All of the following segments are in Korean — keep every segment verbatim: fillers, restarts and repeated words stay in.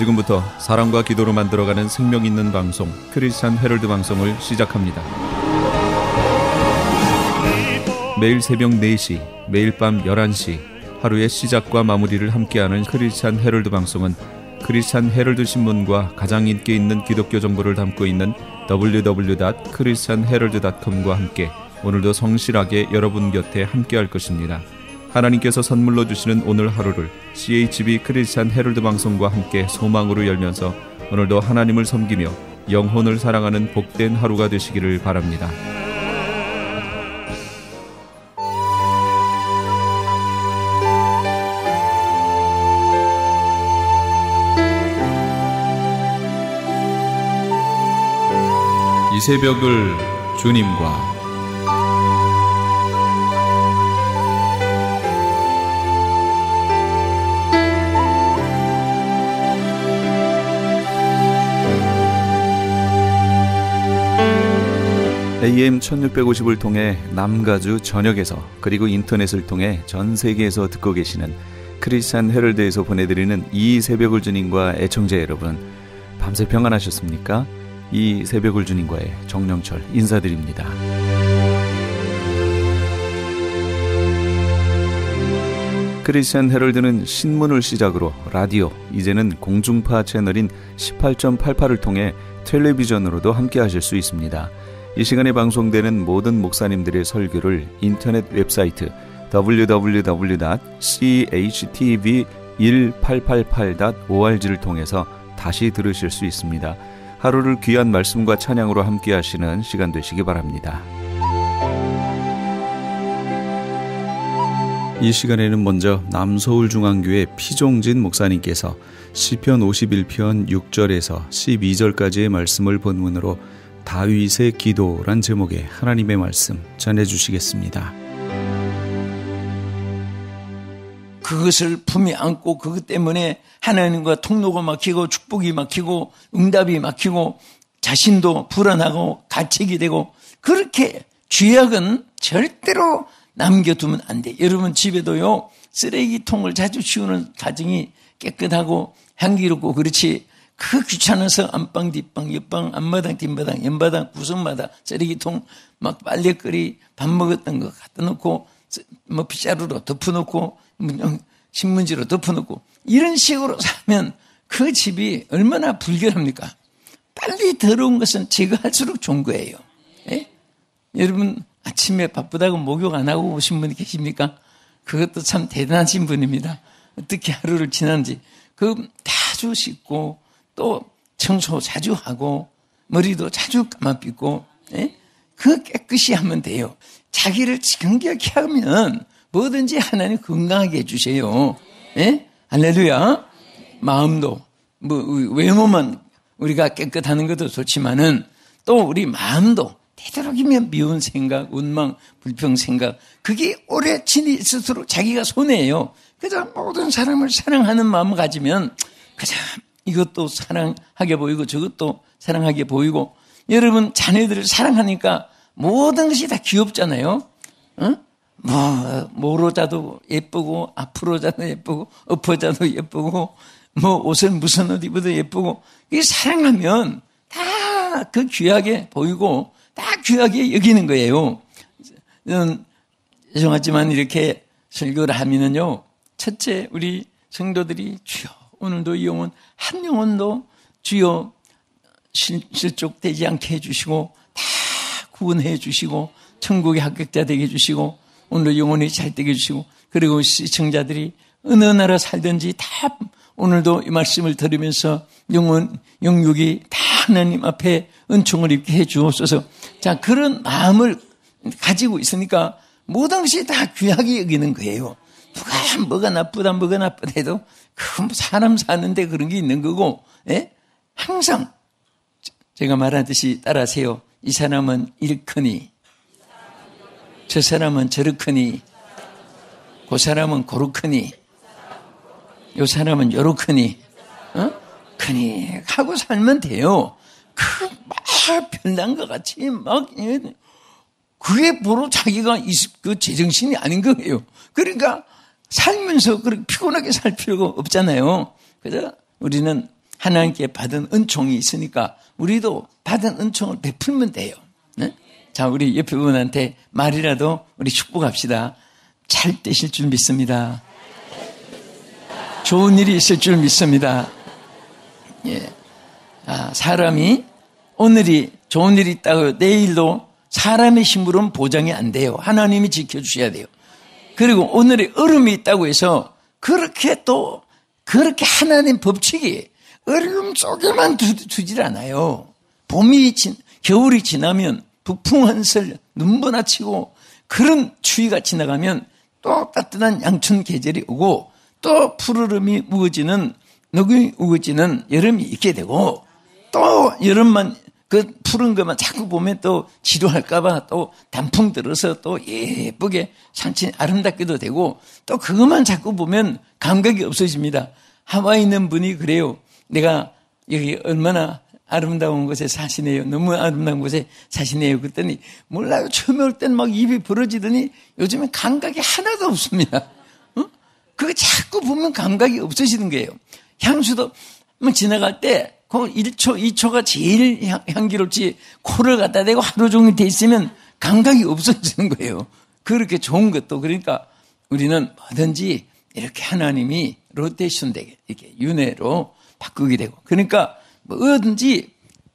지금부터 사랑과 기도로 만들어가는 생명 있는 방송 크리스찬 헤럴드 방송을 시작합니다. 매일 새벽 네 시, 매일 밤 열한 시 하루의 시작과 마무리를 함께하는 크리스찬 헤럴드 방송은 크리스찬 헤럴드 신문과 가장 인기 있는 기독교 정보를 담고 있는 더블유 더블유 더블유 닷 크리스찬 헤럴드 닷 컴과 함께 오늘도 성실하게 여러분 곁에 함께할 것입니다. 하나님께서 선물로 주시는 오늘 하루를 씨에이치비 크리스찬 헤럴드 방송과 함께 소망으로 열면서 오늘도 하나님을 섬기며 영혼을 사랑하는 복된 하루가 되시기를 바랍니다. 이 새벽을 주님과 에이엠 천육백오십을 통해 남가주 전역에서 그리고 인터넷을 통해 전 세계에서 듣고 계시는 크리스찬 헤럴드에서 보내드리는 이 새벽을 주님과 애청자 여러분, 밤새 평안하셨습니까? 이 새벽을 주님과의 정영철 인사드립니다. 크리스찬 헤럴드는 신문을 시작으로 라디오, 이제는 공중파 채널인 십팔 점 팔팔을 통해 텔레비전으로도 함께 하실 수 있습니다. 이 시간에 방송되는 모든 목사님들의 설교를 인터넷 웹사이트 더블유 더블유 더블유 닷 씨에이치티비 천팔백팔십팔 닷 오알지를 통해서 다시 들으실 수 있습니다. 하루를 귀한 말씀과 찬양으로 함께 하시는 시간 되시기 바랍니다. 이 시간에는 먼저 남서울중앙교회 피종진 목사님께서 시편 오십일 편 육 절에서 십이 절까지의 말씀을 본문으로 다윗의 기도란 제목의 하나님의 말씀 전해주시겠습니다. 그것을 품에 안고 그것 때문에 하나님과 통로가 막히고 축복이 막히고 응답이 막히고 자신도 불안하고 가책이 되고, 그렇게 죄악은 절대로 남겨두면 안 돼. 여러분 집에도요, 쓰레기통을 자주 치우는 가정이 깨끗하고 향기롭고 그렇지, 그 귀찮아서 안방 뒷방 옆방 앞마당 뒷마당 옆마당 구석마다 쓰레기통 막 빨래거리 밥 먹었던 거 갖다 놓고 뭐 빗자루로 덮어놓고 신문지로 덮어놓고 이런 식으로 사면 그 집이 얼마나 불결합니까? 빨리 더러운 것은 제거할수록 좋은 거예요. 예? 여러분 아침에 바쁘다고 목욕 안 하고 오신 분이 계십니까? 그것도 참 대단하신 분입니다. 어떻게 하루를 지난지 그 자주 씻고 또 청소 자주 하고 머리도 자주 감아 빗고, 예? 그 깨끗이 하면 돼요. 자기를 정결케 하면 뭐든지 하나님 건강하게 해주세요. 예? 할렐루야. 마음도 뭐 외모만 우리가 깨끗하는 것도 좋지만은 또 우리 마음도 되도록이면 미운 생각, 원망, 불평 생각, 그게 오래 지니 있을수록 자기가 손해예요. 그저 모든 사람을 사랑하는 마음을 가지면 그저 이것도 사랑하게 보이고 저것도 사랑하게 보이고, 여러분 자녀들을 사랑하니까 모든 것이 다 귀엽잖아요. 어? 뭐 모로 자도 예쁘고 앞으로 자도 예쁘고 엎어 자도 예쁘고 뭐 옷을 무슨 옷 입어도 예쁘고, 이 사랑하면 다 그 귀하게 보이고 다 귀하게 여기는 거예요. 저는 죄송하지만 이렇게 설교를 하면은요, 첫째 우리 성도들이 주여 오늘도 이 영혼 한 영혼도 주여 실, 실족되지 않게 해주시고 다 구원해 주시고 천국의 합격자 되게 해주시고 오늘도 영혼이 잘 되게 해주시고, 그리고 시청자들이 어느 나라 살든지 다 오늘도 이 말씀을 들으면서 영혼, 영육이 다 하나님 앞에 은총을 입게 해 주옵소서. 자, 그런 마음을 가지고 있으니까 모든 것이 다 귀하게 여기는 거예요. 누가 뭐가 나쁘다 뭐가 나쁘다 해도 그 사람 사는데 그런 게 있는 거고, 예? 항상 제가 말하듯이 따라하세요. 이 사람은 이렇거니 저 사람은 저렇거니 그 사람은 고렇거니 요 사람은 요렇거니 어? 크니 하고 살면 돼요. 그 막 별난 것 같이 막 그게 바로 자기가 그 제정신이 아닌 거예요. 그러니까 살면서 그렇게 피곤하게 살 필요가 없잖아요. 그래서 우리는 하나님께 받은 은총이 있으니까 우리도 받은 은총을 베풀면 돼요. 네? 자, 우리 옆에 분한테 말이라도 우리 축복합시다. 잘 되실 줄 믿습니다. 좋은 일이 있을 줄 믿습니다. 예. 아, 사람이 오늘이 좋은 일이 있다고 내일도 사람의 힘으로는 보장이 안 돼요. 하나님이 지켜주셔야 돼요. 그리고 오늘의 얼음이 있다고 해서 그렇게 또 그렇게 하나님 법칙이 얼음 속에만 두, 두질 않아요. 봄이 지, 겨울이 지나면 북풍 한설 눈보라치고 그런 추위가 지나가면 또 따뜻한 양춘 계절이 오고 또 푸르름이 우거지는 녹이 우거지는 여름이 있게 되고 또 여름만 그 푸른 것만 자꾸 보면 또 지루할까봐 또 단풍 들어서 또 예쁘게 산ችን 아름답게도 되고 또 그것만 자꾸 보면 감각이 없어집니다. 하와이 있는 분이 그래요. 내가 여기 얼마나 아름다운 곳에 사시네요. 너무 아름다운 곳에 사시네요. 그랬더니 몰라요. 처음에 올 땐 막 입이 벌어지더니 요즘엔 감각이 하나도 없습니다. 어? 그거 자꾸 보면 감각이 없어지는 거예요. 향수도 지나갈 때 그 일 초, 이 초가 제일 향, 향기롭지 코를 갖다 대고 하루 종일 돼 있으면 감각이 없어지는 거예요. 그렇게 좋은 것도 그러니까 우리는 뭐든지 이렇게 하나님이 로테이션 되게 이렇게 윤회로 바꾸게 되고 그러니까 뭐든지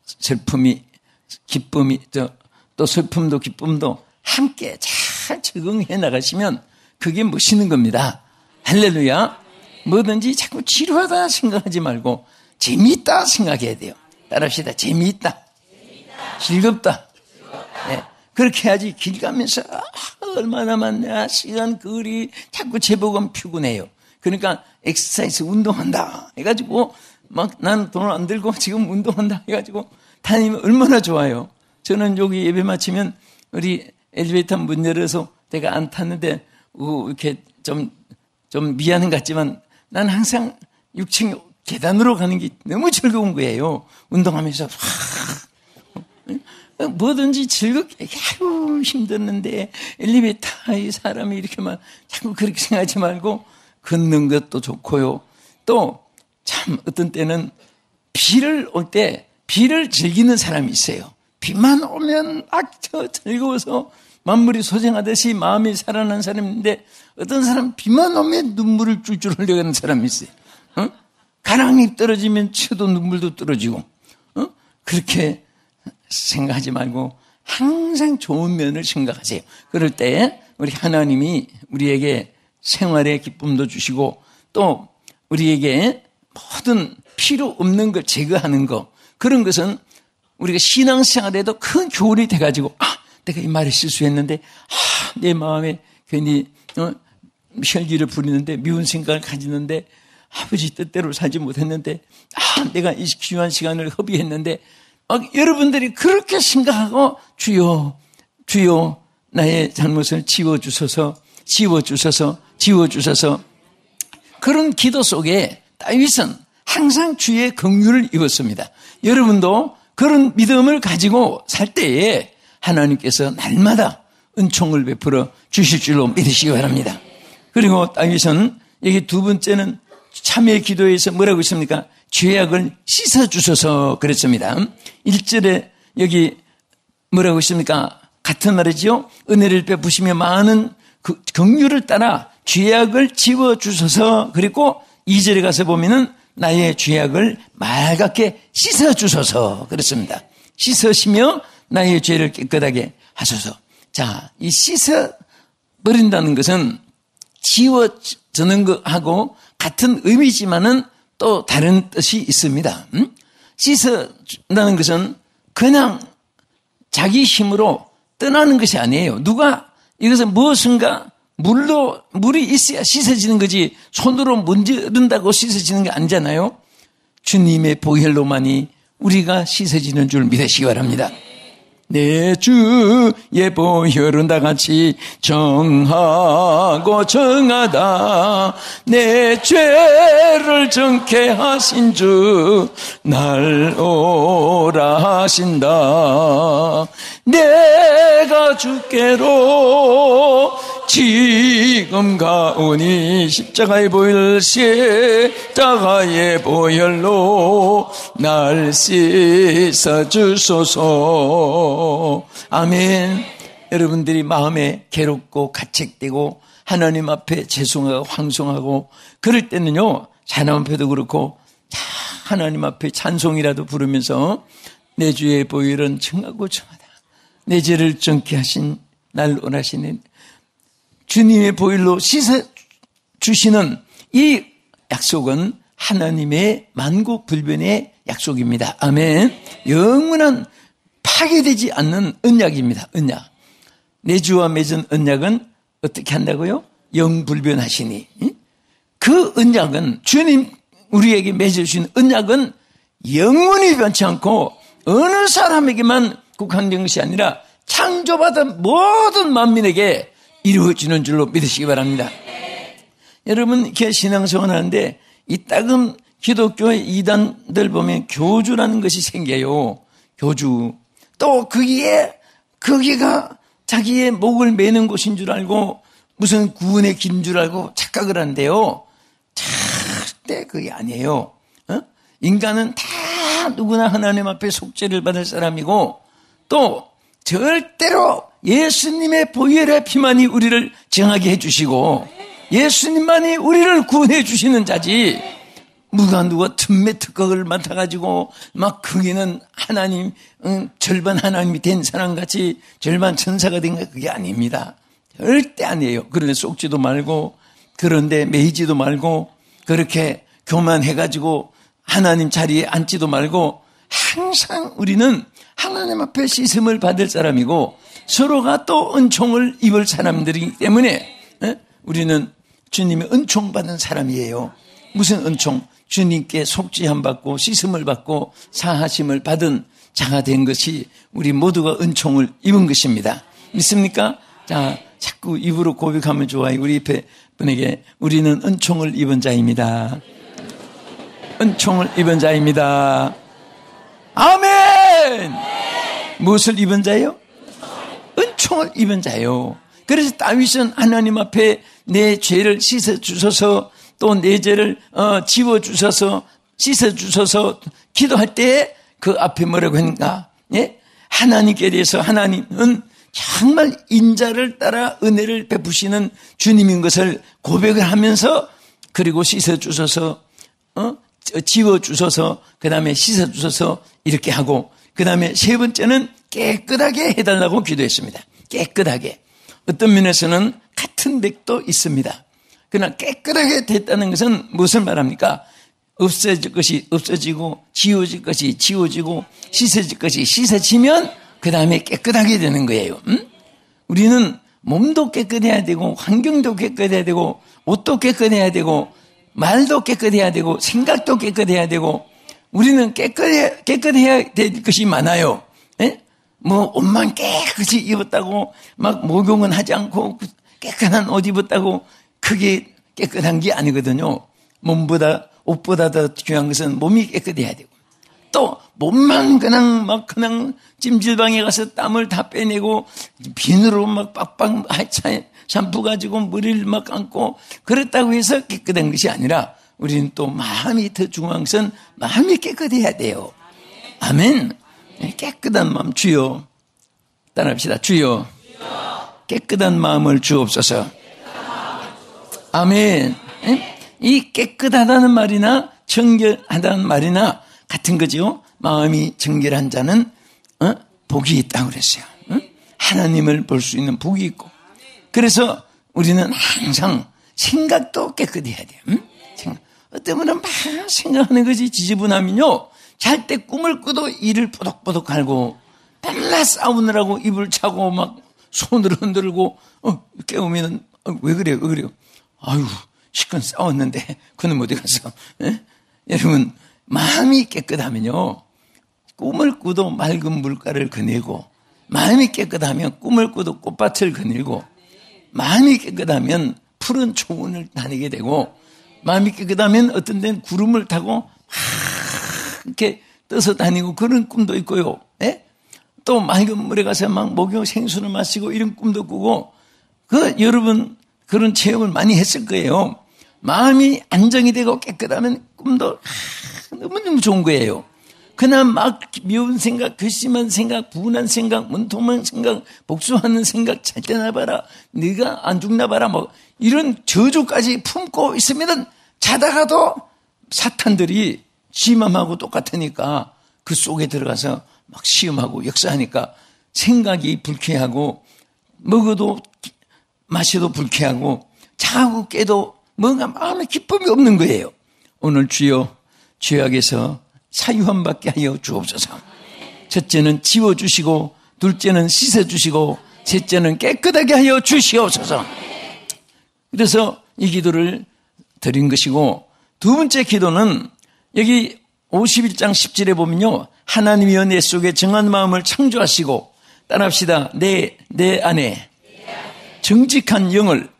슬픔이 기쁨이 저, 또 슬픔도 기쁨도 함께 잘 적응해 나가시면 그게 멋있는 겁니다. 할렐루야. 뭐든지 자꾸 지루하다 생각하지 말고 재미있다 생각해야 돼요. 따라합시다. 재미있다. 재미있다. 즐겁다. 즐겁다. 네. 그렇게 해야지 길 가면서 아, 얼마나 많냐 시간 거리 자꾸 제복은 피곤해요. 그러니까 엑서사이즈 운동한다 해가지고 막 난 돈을 안 들고 지금 운동한다 해가지고 다니면 얼마나 좋아요. 저는 여기 예배 마치면 우리 엘리베이터 문 열어서 내가 안 탔는데 이렇게 좀, 좀 미안한 것 같지만 난 항상 육 층 계단으로 가는 게 너무 즐거운 거예요. 운동하면서 뭐든지 즐겁게 아유 힘들었는데 엘리베이터 이 사람이 이렇게만 자꾸 그렇게 생각하지 말고 걷는 것도 좋고요. 또 참 어떤 때는 비를 올 때 비를 즐기는 사람이 있어요. 비만 오면 막 저 즐거워서 만물이 소생하듯이 마음이 살아난 사람인데 어떤 사람 비만 오면 눈물을 줄줄 흘려가는 사람이 있어요. 어? 가랑잎 떨어지면 쳐도 눈물도 떨어지고 어? 그렇게 생각하지 말고 항상 좋은 면을 생각하세요. 그럴 때 우리 하나님이 우리에게 생활의 기쁨도 주시고 또 우리에게 모든 필요 없는 걸 제거하는 거 그런 것은 우리가 신앙생활에도 큰 교훈이 돼가지고 아 내가 이 말을 실수했는데 아 내 마음에 괜히 어, 혈기를 부리는데 미운 생각을 가지는데 아버지 뜻대로 살지 못했는데 아 내가 이 귀한 시간을 허비했는데 막 여러분들이 그렇게 생각하고 주여 주여 나의 잘못을 지워주소서 지워주소서 지워주소서 그런 기도 속에 다윗은 항상 주의 긍휼을 입었습니다. 여러분도 그런 믿음을 가지고 살 때에 하나님께서 날마다 은총을 베풀어 주실 줄로 믿으시기 바랍니다. 그리고 다윗은 여기 두 번째는 참회 기도에서 뭐라고 있습니까? 죄악을 씻어주소서 그랬습니다. 일 절에 여기 뭐라고 있습니까? 같은 말이지요. 은혜를 베푸시며 많은 그 긍휼을 따라 죄악을 지워주소서 그리고 이 절에 가서 보면은 나의 죄악을 맑게 씻어주소서 그랬습니다. 씻으시며 나의 죄를 깨끗하게 하소서. 자, 이 씻어버린다는 것은 지워주는 것하고 같은 의미지만은 또 다른 뜻이 있습니다. 음? 씻어준다는 것은 그냥 자기 힘으로 떠나는 것이 아니에요. 누가 이것은 무엇인가 물로 물이 있어야 씻어지는 거지 손으로 문지른다고 씻어지는 게 아니잖아요. 주님의 보혈로만이 우리가 씻어지는 줄 믿으시기 바랍니다. 내 주의 보혈은 다같이 정하고 정하다 내 죄를 정케 하신 주 날 오라 하신다 내가 주께로 지금 가오니 십자가의 보혈 십자가의 보혈로 날 씻어주소서. 아멘. 여러분들이 마음에 괴롭고 가책되고 하나님 앞에 죄송하고 황송하고 그럴 때는요, 자녀 앞에도 그렇고 하나님 앞에 찬송이라도 부르면서 내 주의 보혈은 증하고 증하다. 내 죄를 정케 하신 날 원하시는 주님의 보혈로 씻어주시는 이 약속은 하나님의 만고불변의 약속입니다. 아멘. 영원한 파괴되지 않는 언약입니다. 언약. 내 주와 맺은 언약은 어떻게 한다고요? 영불변하시니. 그 언약은 주님 우리에게 맺어주신 언약은 영원히 변치 않고 어느 사람에게만 국한된 것이 아니라 창조받은 모든 만민에게 이루어지는 줄로 믿으시기 바랍니다. 여러분 이렇게 신앙생활 하는데 이따금 기독교의 이단들 보면 교주라는 것이 생겨요. 교주. 또 거기에 거기가 자기의 목을 매는 곳인 줄 알고 무슨 구원의 길인 줄 알고 착각을 한대요. 절대 그게 아니에요. 어? 인간은 다 누구나 하나님 앞에 속죄를 받을 사람이고 또 절대로 예수님의 보혈의 피만이 우리를 정하게 해주시고 예수님만이 우리를 구원해 주시는 자지 누가 누가 틈매 특각을 맡아가지고 막 거기는 하나님 응, 절반 하나님이 된 사람같이 절반 천사가 된 거 그게 아닙니다. 절대 아니에요. 그런데 속지도 말고 그런데 매이지도 말고 그렇게 교만해가지고 하나님 자리에 앉지도 말고 항상 우리는 하나님 앞에 씻음을 받을 사람이고 서로가 또 은총을 입을 사람들이기 때문에 에? 우리는 주님의 은총 받은 사람이에요. 무슨 은총? 주님께 속죄함 받고 씻음을 받고 사하심을 받은 자가 된 것이 우리 모두가 은총을 입은 것입니다. 믿습니까? 자, 자꾸 입으로 고백하면 좋아요. 우리 옆에 분에게 우리는 은총을 입은 자입니다. 은총을 입은 자입니다. 아멘! 무엇을 입은 자예요? 은총을 입은 자예요. 그래서 다윗은 하나님 앞에 내 죄를 씻어주셔서 또 내 죄를 어, 지워주셔서 씻어주셔서 기도할 때 그 앞에 뭐라고 했는가? 예? 하나님께 대해서 하나님은 정말 인자를 따라 은혜를 베푸시는 주님인 것을 고백을 하면서 그리고 씻어주셔서 어? 지워주셔서 그 다음에 씻어주셔서 이렇게 하고 그 다음에 세 번째는 깨끗하게 해달라고 기도했습니다. 깨끗하게. 어떤 면에서는 같은 맥도 있습니다. 그러나 깨끗하게 됐다는 것은 무엇을 말합니까? 없어질 것이 없어지고 지워질 것이 지워지고 씻어질 것이 씻어지면 그 다음에 깨끗하게 되는 거예요. 음? 우리는 몸도 깨끗해야 되고 환경도 깨끗해야 되고 옷도 깨끗해야 되고 말도 깨끗해야 되고 생각도 깨끗해야 되고 우리는 깨끗해, 깨끗해야 될 것이 많아요. 에? 뭐 옷만 깨끗이 입었다고 막 목욕은 하지 않고 깨끗한 옷 입었다고 그게 깨끗한 게 아니거든요. 몸보다 옷보다 더 중요한 것은 몸이 깨끗해야 되고 또 몸만 그냥 막 그냥 찜질방에 가서 땀을 다 빼내고 비누로 막 빡빡 샴푸 가지고 머리를 막 감고 그렇다고 해서 깨끗한 것이 아니라 우리는 또 마음이 더 중요한 것은 마음이 깨끗해야 돼요. 아멘. 깨끗한 마음 주여. 따라합시다. 주여. 깨끗한 마음을 주옵소서. 아멘. 이 깨끗하다는 말이나 정결하다는 말이나 같은 거죠. 마음이 정결한 자는 어? 복이 있다고 그랬어요. 어? 하나님을 볼 수 있는 복이 있고 그래서 우리는 항상 생각도 깨끗해야 돼요. 응? 생각. 어떤 분은 막 생각하는 것이 지저분하면요 잘 때 꿈을 꾸도 이를 뽀득뽀득 갈고 밤낮 싸우느라고 입을 차고 막 손을 흔들고 어, 깨우면은 어, 왜 그래요? 왜 그래요? 아유 시간 싸웠는데 그는 어디 갔어? 에? 여러분 마음이 깨끗하면요 꿈을 꾸도 맑은 물가를 거닐고 마음이 깨끗하면 꿈을 꾸도 꽃밭을 거닐고 마음이 깨끗하면 푸른 초원을 다니게 되고 마음이 깨끗하면 어떤 데는 구름을 타고 이렇게 떠서 다니고 그런 꿈도 있고요. 에? 또 맑은 물에 가서 막 목욕 생수를 마시고 이런 꿈도 꾸고 그 여러분 그런 체험을 많이 했을 거예요. 마음이 안정이 되고 깨끗하면 꿈도 너무너무 좋은 거예요. 그러나 막 미운 생각, 괘씸한 생각, 분한 생각, 문통한 생각, 복수하는 생각, 잘 때나 봐라, 네가 안 죽나 봐라, 뭐 이런 저주까지 품고 있으면 자다가도 사탄들이 지맘하고 똑같으니까 그 속에 들어가서 막 시험하고 역사하니까 생각이 불쾌하고 먹어도 마셔도 불쾌하고 자고 깨도 뭔가 마음에 기쁨이 없는 거예요. 오늘 주여 죄악에서 사유함받게 하여 주옵소서. 첫째는 지워주시고 둘째는 씻어주시고 셋째는 깨끗하게 하여 주시옵소서. 그래서 이 기도를 드린 것이고 두 번째 기도는 여기 오십일 장 십 절에 보면요. 하나님이여 내 속에 정한 마음을 창조하시고 따라합시다. 내, 내 안에 정직한 영을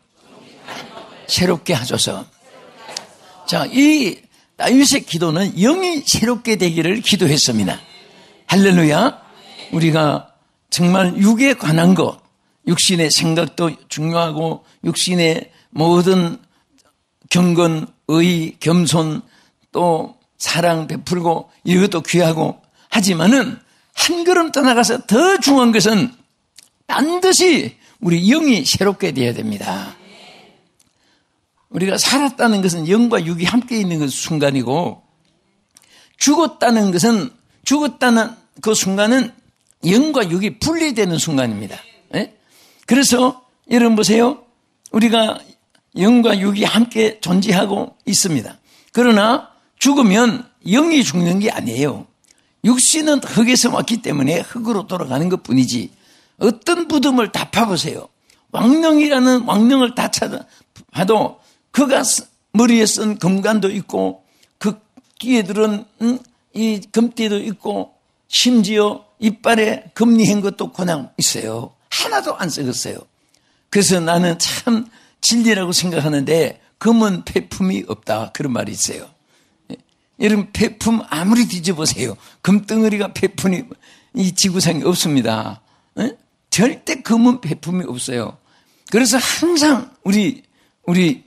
새롭게 하소서. 자, 이 다윗의 기도는 영이 새롭게 되기를 기도했습니다. 할렐루야. 우리가 정말 육에 관한 것, 육신의 생각도 중요하고 육신의 모든 경건, 의, 겸손, 또 사랑 베풀고 이것도 귀하고 하지만은 한 걸음 떠나가서 더 중요한 것은 반드시 우리 영이 새롭게 되어야 됩니다. 우리가 살았다는 것은 영과 육이 함께 있는 그 순간이고 죽었다는 것은 죽었다는 그 순간은 영과 육이 분리되는 순간입니다. 예? 그래서 여러분 보세요. 우리가 영과 육이 함께 존재하고 있습니다. 그러나 죽으면 영이 죽는 게 아니에요. 육신은 흙에서 왔기 때문에 흙으로 돌아가는 것뿐이지 어떤 부dum을 다 파보세요. 왕령이라는 왕령을 다 찾아봐도 그가 머리에 쓴 금관도 있고 그 귀에 들은 이 금띠도 있고 심지어 이빨에 금리한 것도 그냥 있어요. 하나도 안 썩었어요. 그래서 나는 참 진리라고 생각하는데 금은 폐품이 없다 그런 말이 있어요. 여러분 폐품 아무리 뒤져보세요. 금덩어리가 폐품이 이 지구상에 없습니다. 에? 절대 금은 폐품이 없어요. 그래서 항상 우리 우리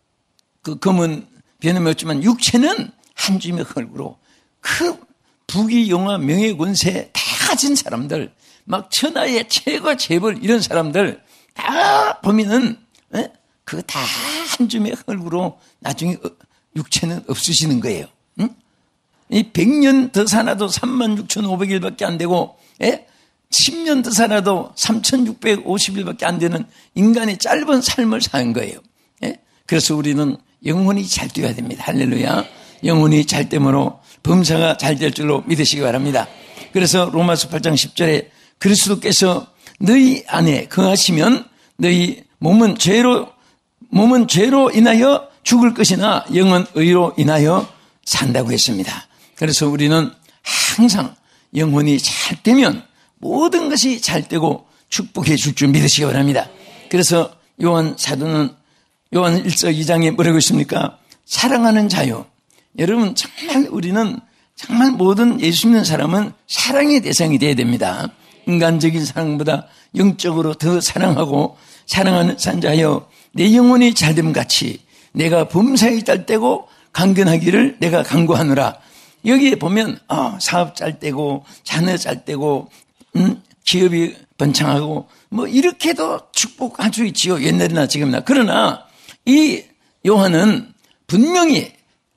그 금은 변함이 없지만 육체는 한 줌의 흙으로 그 부귀 영화 명예 권세 다 가진 사람들 막 천하의 최고 재벌 이런 사람들 다 보면은 에? 그거 다 한 줌의 흙으로 나중에 육체는 없으시는 거예요. 응? 이 백 년 더 살아도 삼만 육천오백 일밖에 안 되고 에? 십 년 더 살아도 삼천육백오십 일밖에 안 되는 인간의 짧은 삶을 사는 거예요. 에? 그래서 우리는 영혼이 잘 되어야 됩니다. 할렐루야. 영혼이 잘 되므로 범사가 잘 될 줄로 믿으시기 바랍니다. 그래서 로마서 팔 장 십 절에 그리스도께서 너희 안에 거하시면 너희 몸은 죄로 몸은 죄로 인하여 죽을 것이나 영은 의로 인하여 산다고 했습니다. 그래서 우리는 항상 영혼이 잘 되면 모든 것이 잘 되고 축복해 줄 줄 믿으시기 바랍니다. 그래서 요한 사도는 요한 일서 이 장에 뭐라고 있습니까? 사랑하는 자요. 여러분 정말 우리는 정말 모든 예수 믿는 사람은 사랑의 대상이 되어야 됩니다. 인간적인 사랑보다 영적으로 더 사랑하고 사랑하는 자여 내 영혼이 잘됨 같이 내가 범사에 잘 되고 강건하기를 내가 간구하노라. 여기에 보면 어, 사업 잘 되고 자녀 잘 되고 음, 기업이 번창하고 뭐 이렇게도 축복할 수 있지요. 옛날이나 지금이나. 그러나 이 요한은 분명히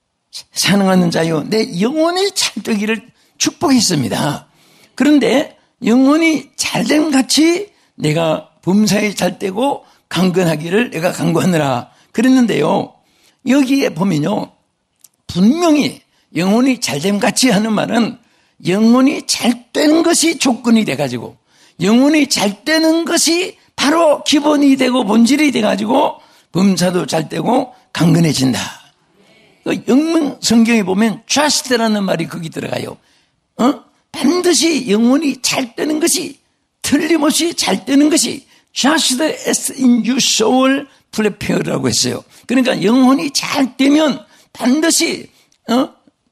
사랑하는 자요 내 영혼이 잘 되기를 축복했습니다. 그런데 영혼이 잘됨 같이 내가 범사에 잘 되고 강건하기를 내가 간구하느라 그랬는데요. 여기에 보면요. 분명히 영혼이 잘됨 같이 하는 말은 영혼이 잘 되는 것이 조건이 돼가지고 영혼이 잘 되는 것이 바로 기본이 되고 본질이 돼가지고 범사도 잘 되고 강건해진다. 그 영문 성경에 보면 just라는 말이 거기 들어가요. 어? 반드시 영혼이 잘 되는 것이 틀림없이 잘 되는 것이 just as in your soul prepare라고 했어요. 그러니까 영혼이 잘 되면 반드시 어?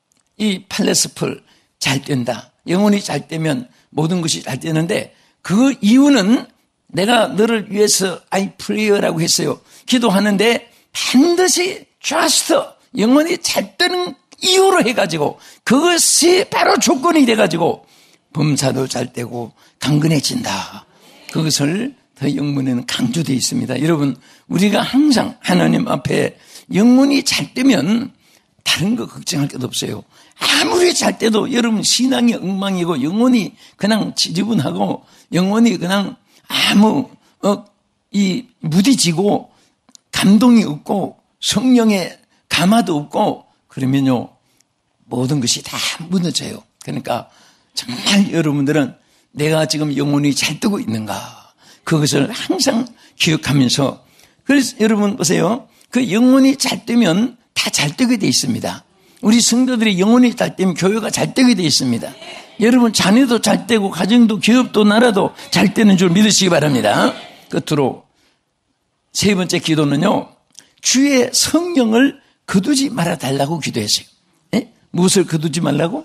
이 팔레스풀 잘 된다. 영혼이 잘 되면 모든 것이 잘 되는데 그 이유는 내가 너를 위해서 I pray라고 했어요. 기도하는데 반드시 just 영혼이 잘 되는 이유로 해가지고 그것이 바로 조건이 돼가지고 범사도 잘 되고 강건해진다. 그것을 더 영문에는 강조되어 있습니다. 여러분, 우리가 항상 하나님 앞에 영혼이 잘 되면 다른 거 걱정할 것도 없어요. 아무리 잘 때도 여러분 신앙이 엉망이고 영혼이 그냥 지지분하고 영혼이 그냥 아무 어, 이 무디지고 감동이 없고 성령의 감화도 없고 그러면요 모든 것이 다 무너져요. 그러니까 정말 여러분들은 내가 지금 영혼이 잘 뜨고 있는가 그것을 항상 기억하면서 그래서 여러분 보세요. 그 영혼이 잘 뜨면 다 잘 뜨게 돼 있습니다. 우리 성도들이 영혼이 잘 뜨면 교회가 잘 뜨게 돼 있습니다. 여러분 자녀도 잘 되고 가정도 기업도 나라도 잘 되는 줄 믿으시기 바랍니다. 끝으로 세 번째 기도는요. 주의 성령을 거두지 말아달라고 기도했어요. 예? 무엇을 거두지 말라고?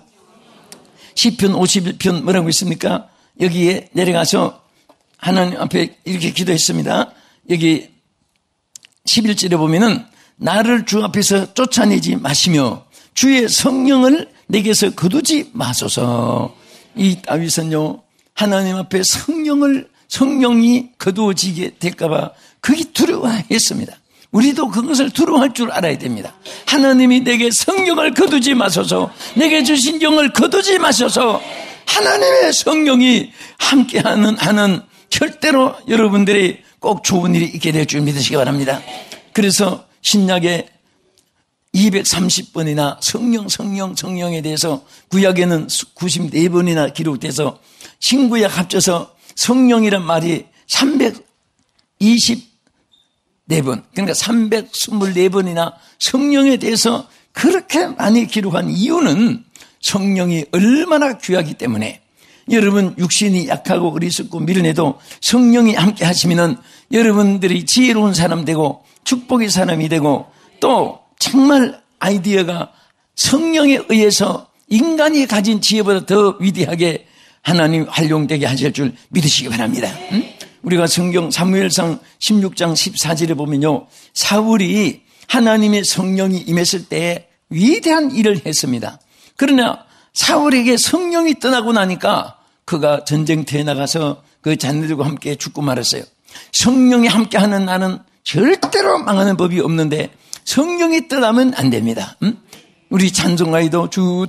시편 오십일 편 뭐라고 있습니까? 여기에 내려가서 하나님 앞에 이렇게 기도했습니다. 여기 십일 절에 보면은 나를 주 앞에서 쫓아내지 마시며 주의 성령을 내게서 거두지 마소서. 이 다윗은요 하나님 앞에 성령을 성령이 거두어지게 될까봐 그게 두려워했습니다. 우리도 그것을 두려워할 줄 알아야 됩니다. 하나님이 내게 성령을 거두지 마소서. 내게 주신 영을 거두지 마소서. 하나님의 성령이 함께하는 하는 절대로 여러분들이 꼭 좋은 일이 있게 될 줄 믿으시기 바랍니다. 그래서 신약에 이백삼십 번이나 성령 성령 성령에 대해서 구약에는 구십사 번이나 기록돼서 신구약 합쳐서 성령이란 말이 삼백이십사 번 그러니까 삼백이십사 번이나 성령에 대해서 그렇게 많이 기록한 이유는 성령이 얼마나 귀하기 때문에 여러분 육신이 약하고 어리석고 미련해도 성령이 함께 하시면은 여러분들이 지혜로운 사람 되고 축복의 사람이 되고 또 정말 아이디어가 성령에 의해서 인간이 가진 지혜보다 더 위대하게 하나님 활용되게 하실 줄 믿으시기 바랍니다. 응? 우리가 성경 사무엘상 십육 장 십사 절에 보면요. 사울이 하나님의 성령이 임했을 때 위대한 일을 했습니다. 그러나 사울에게 성령이 떠나고 나니까 그가 전쟁터에 나가서 그 자녀들과 함께 죽고 말았어요. 성령이 함께하는 나는 절대로 망하는 법이 없는데 성령이 떠나면 안 됩니다. 응? 우리 찬송가에도 주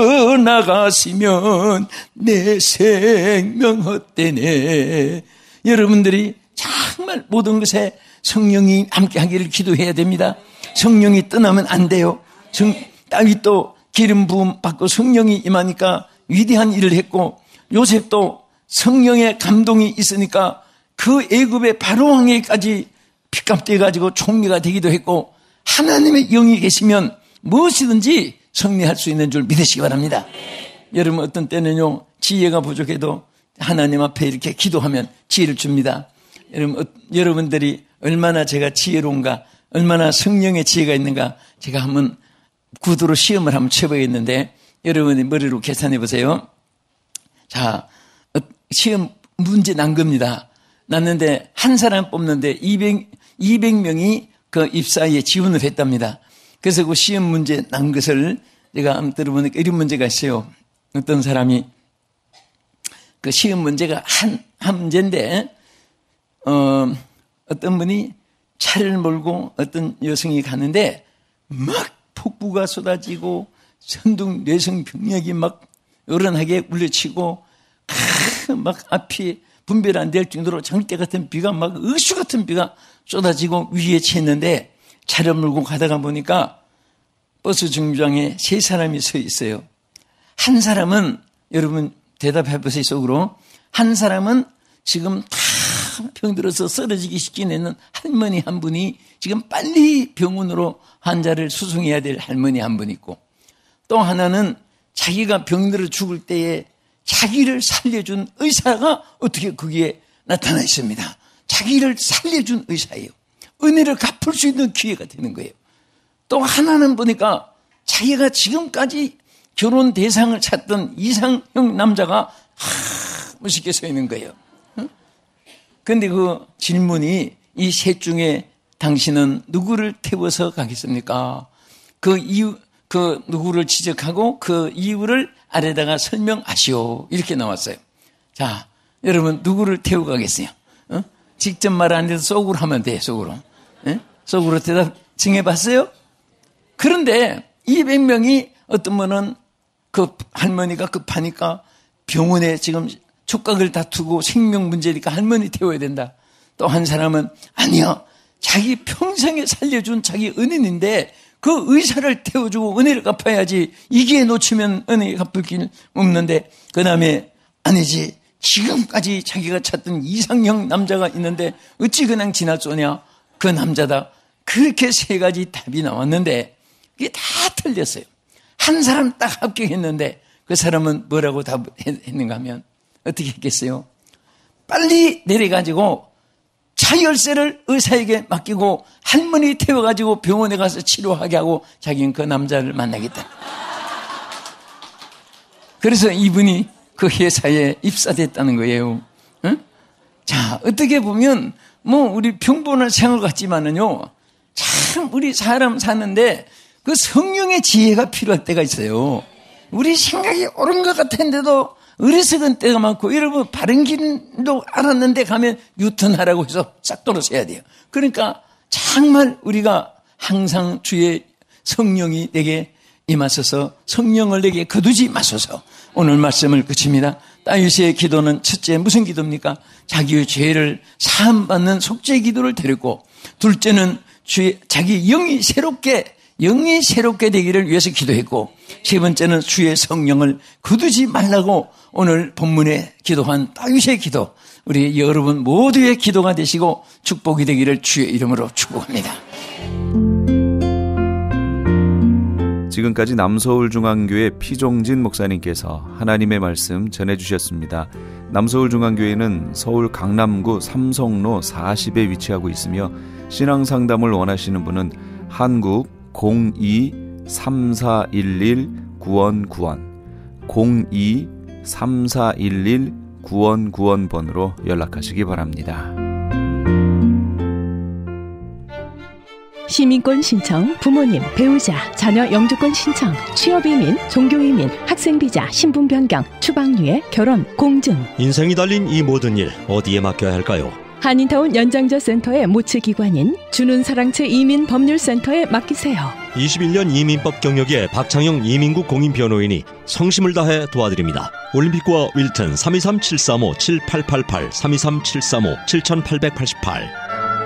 떠나가시면 내 생명 헛되네. 여러분들이 정말 모든 것에 성령이 함께하기를 기도해야 됩니다. 성령이 떠나면 안 돼요. 성, 다윗도 기름 부음 받고 성령이 임하니까 위대한 일을 했고 요셉도 성령의 감동이 있으니까 그 애굽의 바로왕에까지 핏값 돼가지고 총리가 되기도 했고 하나님의 영이 계시면 무엇이든지 승리할 수 있는 줄 믿으시기 바랍니다. 여러분 어떤 때는요 지혜가 부족해도 하나님 앞에 이렇게 기도하면 지혜를 줍니다. 여러분, 여러분들이 얼마나 제가 지혜로운가 얼마나 성령의 지혜가 있는가 제가 한번 구두로 시험을 한번 쳐보겠는데 여러분이 머리로 계산해 보세요. 자, 시험 문제 난 겁니다. 났는데 한 사람 뽑는데 이백, 이백 명이 그 입사에 지원을 했답니다. 그래서 그 시험 문제 난 것을 제가 한번 들어보니까 이런 문제가 있어요. 어떤 사람이 그 시험 문제가 한, 한 문제인데, 어, 어떤 분이 차를 몰고 어떤 여성이 가는데 막 폭부가 쏟아지고 선둥 뇌성병력이 막 어른하게 울려치고 막 앞이 분별 안 될 정도로 장대 같은 비가 막 의수 같은 비가 쏟아지고 위에 쳤는데 차를 몰고 가다가 보니까 버스 정류장에 세 사람이 서 있어요. 한 사람은 여러분 대답해 보세요 속으로. 한 사람은 지금 다 병들어서 쓰러지기 시키는 할머니 한 분이 지금 빨리 병원으로 환자를 수송해야 될 할머니 한 분 있고 또 하나는 자기가 병들어 죽을 때에 자기를 살려준 의사가 어떻게 거기에 나타나 있습니다. 자기를 살려준 의사예요. 은혜를 갚을 수 있는 기회가 되는 거예요. 또 하나는 보니까 자기가 지금까지 결혼 대상을 찾던 이상형 남자가 하, 멋있게 서 있는 거예요. 응? 그런데 그 질문이 이 셋 중에 당신은 누구를 태워서 가겠습니까? 그 이유, 그 누구를 지적하고 그 이유를 아래다가 설명하시오. 이렇게 나왔어요. 자, 여러분 누구를 태워 가겠어요? 어? 직접 말 안 해도 속으로 하면 돼, 속으로. 예? 속으로 대답 증해봤어요? 그런데 이백 명이 어떤 분은 그 할머니가 급하니까 병원에 지금 촉각을 다투고 생명 문제니까 할머니 태워야 된다. 또 한 사람은 아니야. 자기 평생에 살려준 자기 은인인데 그 의사를 태워주고 은혜를 갚아야지. 이게 놓치면 은혜 갚을 길 없는데 그 다음에 아니지. 지금까지 자기가 찾던 이상형 남자가 있는데 어찌 그냥 지나쏘냐. 그 남자다. 그렇게 세 가지 답이 나왔는데 그게 다 틀렸어요. 한 사람 딱 합격했는데 그 사람은 뭐라고 답했는가 하면 어떻게 했겠어요? 빨리 내려가지고 차 열쇠를 의사에게 맡기고 할머니 태워가지고 병원에 가서 치료하게 하고 자기는 그 남자를 만나겠다. 그래서 이분이 그 회사에 입사됐다는 거예요. 응? 자, 어떻게 보면 뭐 우리 평범한 생활 같지만은요, 참 우리 사람 사는데 그 성령의 지혜가 필요할 때가 있어요. 우리 생각이 옳은 것 같은데도 어리석은 때가 많고, 여러분 바른 길도 알았는데 가면 유턴하라고 해서 싹 떨어져야 돼요. 그러니까 정말 우리가 항상 주의 성령이 내게 임하소서, 성령을 내게 거두지 마소서. 오늘 말씀을 그칩니다. 다윗의 기도는 첫째 무슨 기도입니까? 자기의 죄를 사함받는 속죄 기도를 드렸고, 둘째는 주의, 자기 영이 새롭게 영이 새롭게 되기를 위해서 기도했고, 세 번째는 주의 성령을 거두지 말라고 오늘 본문에 기도한 다윗의 기도, 우리 여러분 모두의 기도가 되시고 축복이 되기를 주의 이름으로 축복합니다. 지금까지 남서울중앙교회 피종진 목사님께서 하나님의 말씀 전해주셨습니다. 남서울중앙교회는 서울 강남구 삼성로 사십에 위치하고 있으며, 신앙상담을 원하시는 분은 한국 공이 삼사일일 구원구원 공이 삼사일일 구원구원 번으로 연락하시기 바랍니다. 시민권 신청, 부모님, 배우자, 자녀 영주권 신청, 취업이민, 종교이민, 학생비자, 신분 변경, 추방유예, 결혼, 공증. 인생이 달린 이 모든 일 어디에 맡겨야 할까요? 한인타운 연장자 센터의 모츠기관인 주눈사랑채 이민법률센터에 맡기세요. 이십일 년 이민법 경력의 박창영 이민국 공인변호인이 성심을 다해 도와드립니다. 올림픽과 윌튼 삼이삼 칠삼오 칠팔팔팔 삼이삼 칠삼오 칠팔팔팔.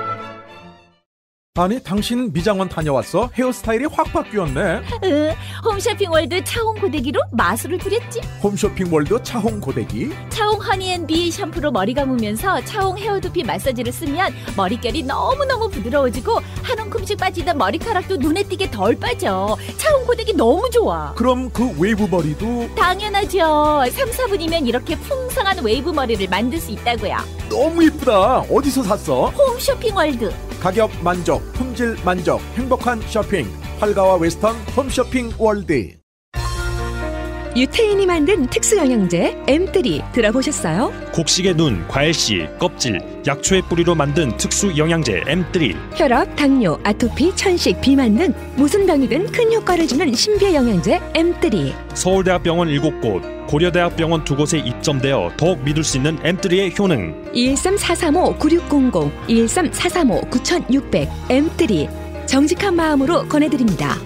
아니, 당신 미장원 다녀왔어? 헤어스타일이 확 바뀌었네. 으, 홈쇼핑 월드 차홍 고데기로 마술을 부렸지. 홈쇼핑 월드 차홍 고데기? 차홍 허니앤비 샴푸로 머리 감으면서 차홍 헤어두피 마사지를 쓰면 머릿결이 너무너무 부드러워지고 한 움큼씩 빠지던 머리카락도 눈에 띄게 덜 빠져. 차홍 고데기 너무 좋아. 그럼 그 웨이브 머리도? 당연하죠. 삼, 사 분이면 이렇게 풍성한 웨이브 머리를 만들 수 있다고요. 너무 이쁘다. 어디서 샀어? 홈쇼핑 월드. 가격 만족, 품질 만족, 행복한 쇼핑. 활가와 웨스턴 홈쇼핑 월드. 유태인이 만든 특수 영양제 엠쓰리 들어보셨어요? 곡식의 눈, 과일씨, 껍질, 약초의 뿌리로 만든 특수 영양제 엠쓰리. 혈압, 당뇨, 아토피, 천식, 비만 등 무슨 병이든 큰 효과를 주는 신비의 영양제 엠쓰리. 서울대학병원 일곱 곳, 고려대학병원 두 곳에 입점되어 더욱 믿을 수 있는 엠쓰리의 효능. 이일삼 사삼오 구육공공 이일삼 사삼오 구육공공 엠쓰리. 정직한 마음으로 권해드립니다.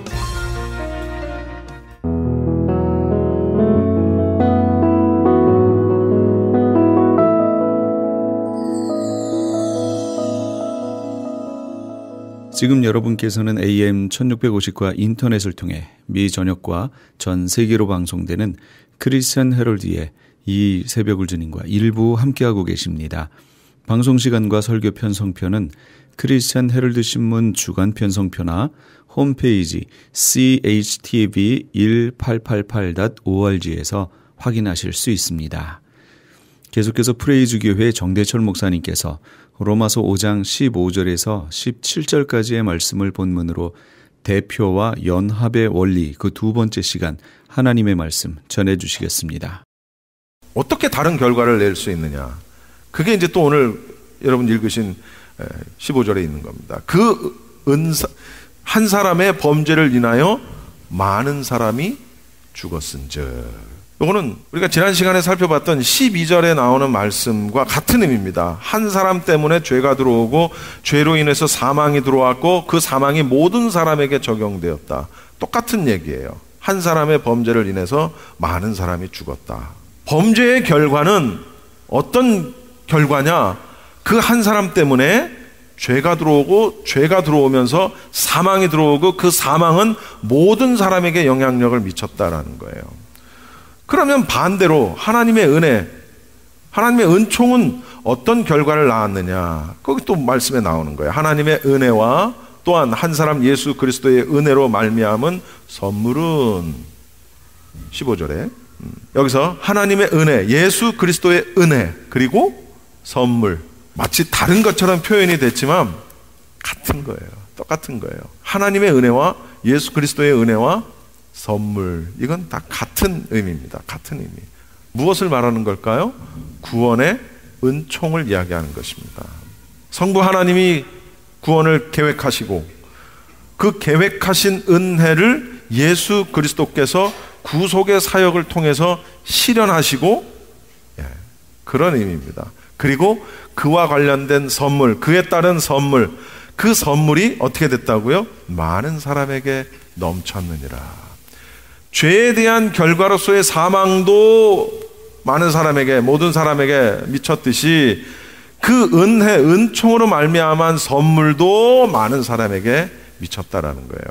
지금 여러분께서는 에이엠 천육백오십과 인터넷을 통해 미 전역과 전 세계로 방송되는 크리스천 헤럴드의 이 새벽을 주님과 일부 함께하고 계십니다. 방송시간과 설교 편성표는 크리스천 헤럴드 신문 주간 편성표나 홈페이지 씨에이치티비 일팔팔팔 닷 오알지에서 확인하실 수 있습니다. 계속해서 프레이즈 교회 정대철 목사님께서 로마서 오 장 십오 절에서 십칠 절까지의 말씀을 본문으로 대표와 연합의 원리, 그 두 번째 시간 하나님의 말씀 전해주시겠습니다. 어떻게 다른 결과를 낼 수 있느냐? 그게 이제 또 오늘 여러분 읽으신 십오 절에 있는 겁니다. 그 은사, 한 사람의 범죄를 인하여 많은 사람이 죽었은즉. 이거는 우리가 지난 시간에 살펴봤던 십이 절에 나오는 말씀과 같은 의미입니다. 한 사람 때문에 죄가 들어오고 죄로 인해서 사망이 들어왔고 그 사망이 모든 사람에게 적용되었다. 똑같은 얘기예요. 한 사람의 범죄를 인해서 많은 사람이 죽었다. 범죄의 결과는 어떤 결과냐? 그 한 사람 때문에 죄가 들어오고 죄가 들어오면서 사망이 들어오고 그 사망은 모든 사람에게 영향력을 미쳤다라는 거예요. 그러면 반대로 하나님의 은혜, 하나님의 은총은 어떤 결과를 낳았느냐? 거기 또 말씀에 나오는 거예요. 하나님의 은혜와 또한 한 사람 예수 그리스도의 은혜로 말미암은 선물은 십오 절에 여기서 하나님의 은혜, 예수 그리스도의 은혜 그리고 선물, 마치 다른 것처럼 표현이 됐지만 같은 거예요. 똑같은 거예요. 하나님의 은혜와 예수 그리스도의 은혜와 선물, 이건 다 같은 의미입니다. 같은 의미. 무엇을 말하는 걸까요? 구원의 은총을 이야기하는 것입니다. 성부 하나님이 구원을 계획하시고 그 계획하신 은혜를 예수 그리스도께서 구속의 사역을 통해서 실현하시고, 예, 그런 의미입니다. 그리고 그와 관련된 선물, 그에 따른 선물, 그 선물이 어떻게 됐다고요? 많은 사람에게 넘쳤느니라. 죄에 대한 결과로서의 사망도 많은 사람에게, 모든 사람에게 미쳤듯이 그 은혜, 은총으로 말미암은 선물도 많은 사람에게 미쳤다라는 거예요.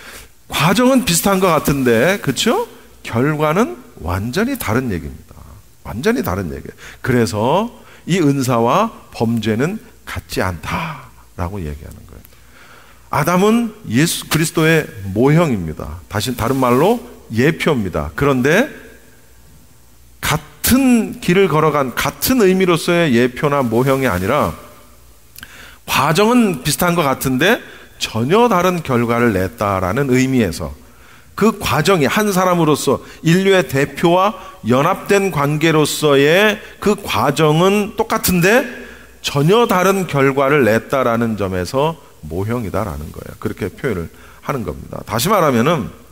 과정은 비슷한 것 같은데, 그렇죠? 결과는 완전히 다른 얘기입니다. 완전히 다른 얘기예요. 그래서 이 은사와 범죄는 같지 않다라고 얘기하는 거예요. 아담은 예수 그리스도의 모형입니다. 다시 다른 말로 예표입니다. 그런데 같은 길을 걸어간 같은 의미로서의 예표나 모형이 아니라 과정은 비슷한 것 같은데 전혀 다른 결과를 냈다라는 의미에서 그 과정이 한 사람으로서 인류의 대표와 연합된 관계로서의 그 과정은 똑같은데 전혀 다른 결과를 냈다라는 점에서 모형이다라는 거예요. 그렇게 표현을 하는 겁니다. 다시 말하면은,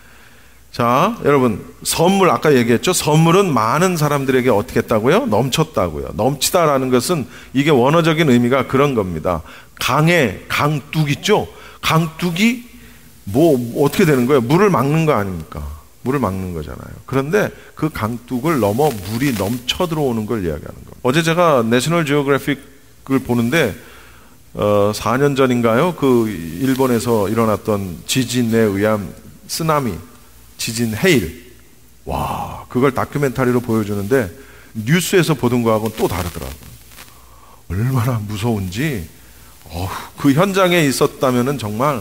자, 여러분, 선물, 아까 얘기했죠? 선물은 많은 사람들에게 어떻게 했다고요? 넘쳤다고요. 넘치다라는 것은 이게 원어적인 의미가 그런 겁니다. 강에, 강둑 있죠? 강둑이 뭐, 어떻게 되는 거예요? 물을 막는 거 아닙니까? 물을 막는 거잖아요. 그런데 그 강둑을 넘어 물이 넘쳐 들어오는 걸 이야기하는 겁니다. 어제 제가 내셔널 지오그래픽을 보는데, 어, 사 년 전인가요? 그 일본에서 일어났던 지진에 의한 쓰나미, 지진 해일. 와, 그걸 다큐멘터리로 보여주는데 뉴스에서 보던 거하고는 또 다르더라고요. 얼마나 무서운지. 어, 그 현장에 있었다면은 정말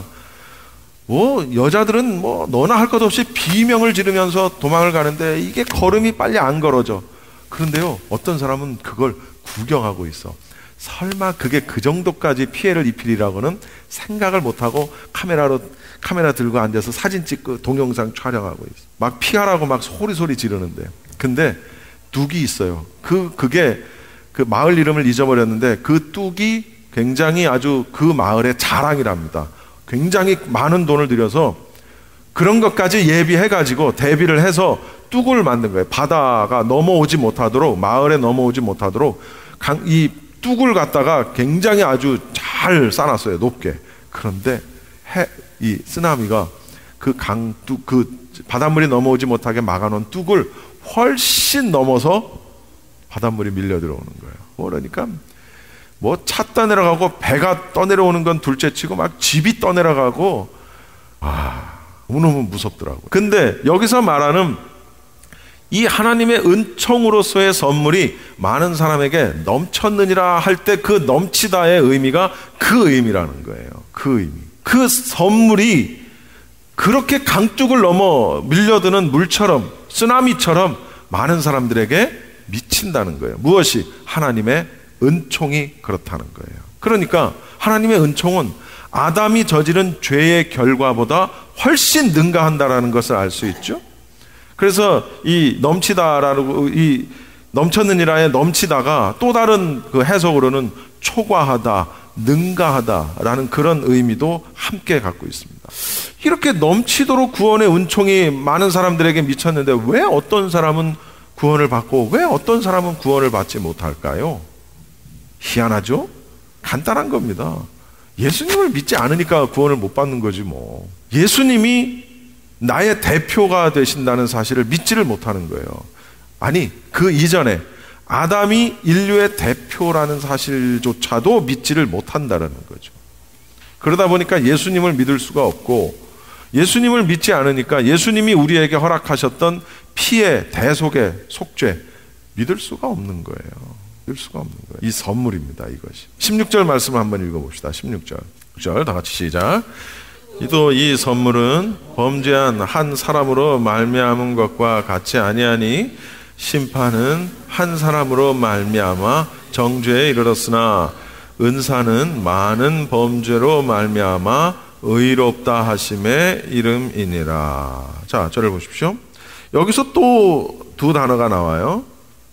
뭐 여자들은 뭐 너나 할 것 없이 비명을 지르면서 도망을 가는데 이게 걸음이 빨리 안 걸어져. 그런데요, 어떤 사람은 그걸 구경하고 있어. 설마 그게 그 정도까지 피해를 입히리라고는 생각을 못하고 카메라로 카메라 들고 앉아서 사진 찍고 동영상 촬영하고 있어. 막 피하라고 막 소리소리 지르는데, 근데 뚝이 있어요. 그 그게 그 마을 이름을 잊어버렸는데 그 뚝이 굉장히 아주 그 마을의 자랑이랍니다. 굉장히 많은 돈을 들여서 그런 것까지 예비해가지고 대비를 해서 뚝을 만든 거예요. 바다가 넘어오지 못하도록, 마을에 넘어오지 못하도록 강, 이 뚝을 갖다가 굉장히 아주 잘 쌓아놨어요. 높게. 그런데 해, 이 쓰나미가 그 강뚝, 그 바닷물이 넘어오지 못하게 막아놓은 뚝을 훨씬 넘어서 바닷물이 밀려 들어오는 거예요. 그러니까 뭐 차 떠내려가고 배가 떠내려오는 건 둘째치고 막 집이 떠내려가고, 아, 너무너무 무섭더라고요. 근데 여기서 말하는 이 하나님의 은총으로서의 선물이 많은 사람에게 넘쳤느니라 할 때 그 넘치다의 의미가 그 의미라는 거예요. 그 의미. 그 선물이 그렇게 강둑을 넘어 밀려드는 물처럼, 쓰나미처럼 많은 사람들에게 미친다는 거예요. 무엇이? 하나님의 은총이 그렇다는 거예요. 그러니까 하나님의 은총은 아담이 저지른 죄의 결과보다 훨씬 능가한다라는 것을 알 수 있죠. 그래서 이 넘치다라고 이 넘쳤느니라에 넘치다가 또 다른 그 해석으로는 초과하다, 능가하다라는 그런 의미도 함께 갖고 있습니다. 이렇게 넘치도록 구원의 은총이 많은 사람들에게 미쳤는데 왜 어떤 사람은 구원을 받고 왜 어떤 사람은 구원을 받지 못할까요? 희한하죠? 간단한 겁니다. 예수님을 믿지 않으니까 구원을 못 받는 거지 뭐. 예수님이 나의 대표가 되신다는 사실을 믿지를 못하는 거예요. 아니, 그 이전에 아담이 인류의 대표라는 사실조차도 믿지를 못한다는 거죠. 그러다 보니까 예수님을 믿을 수가 없고, 예수님을 믿지 않으니까 예수님이 우리에게 허락하셨던 피의 대속의 속죄 믿을 수가 없는 거예요. 믿을 수가 없는 거예요. 이 선물입니다, 이것이. 십육 절 말씀 한번 읽어봅시다. 십육 절. 육 절 다 같이 시작. 또 이 선물은 범죄한 한 사람으로 말미암은 것과 같이 아니하니 심판은 한 사람으로 말미암아 정죄에 이르렀으나 은사는 많은 범죄로 말미암아 의롭다 하심의 이름이니라. 자, 저를 보십시오. 여기서 또 두 단어가 나와요.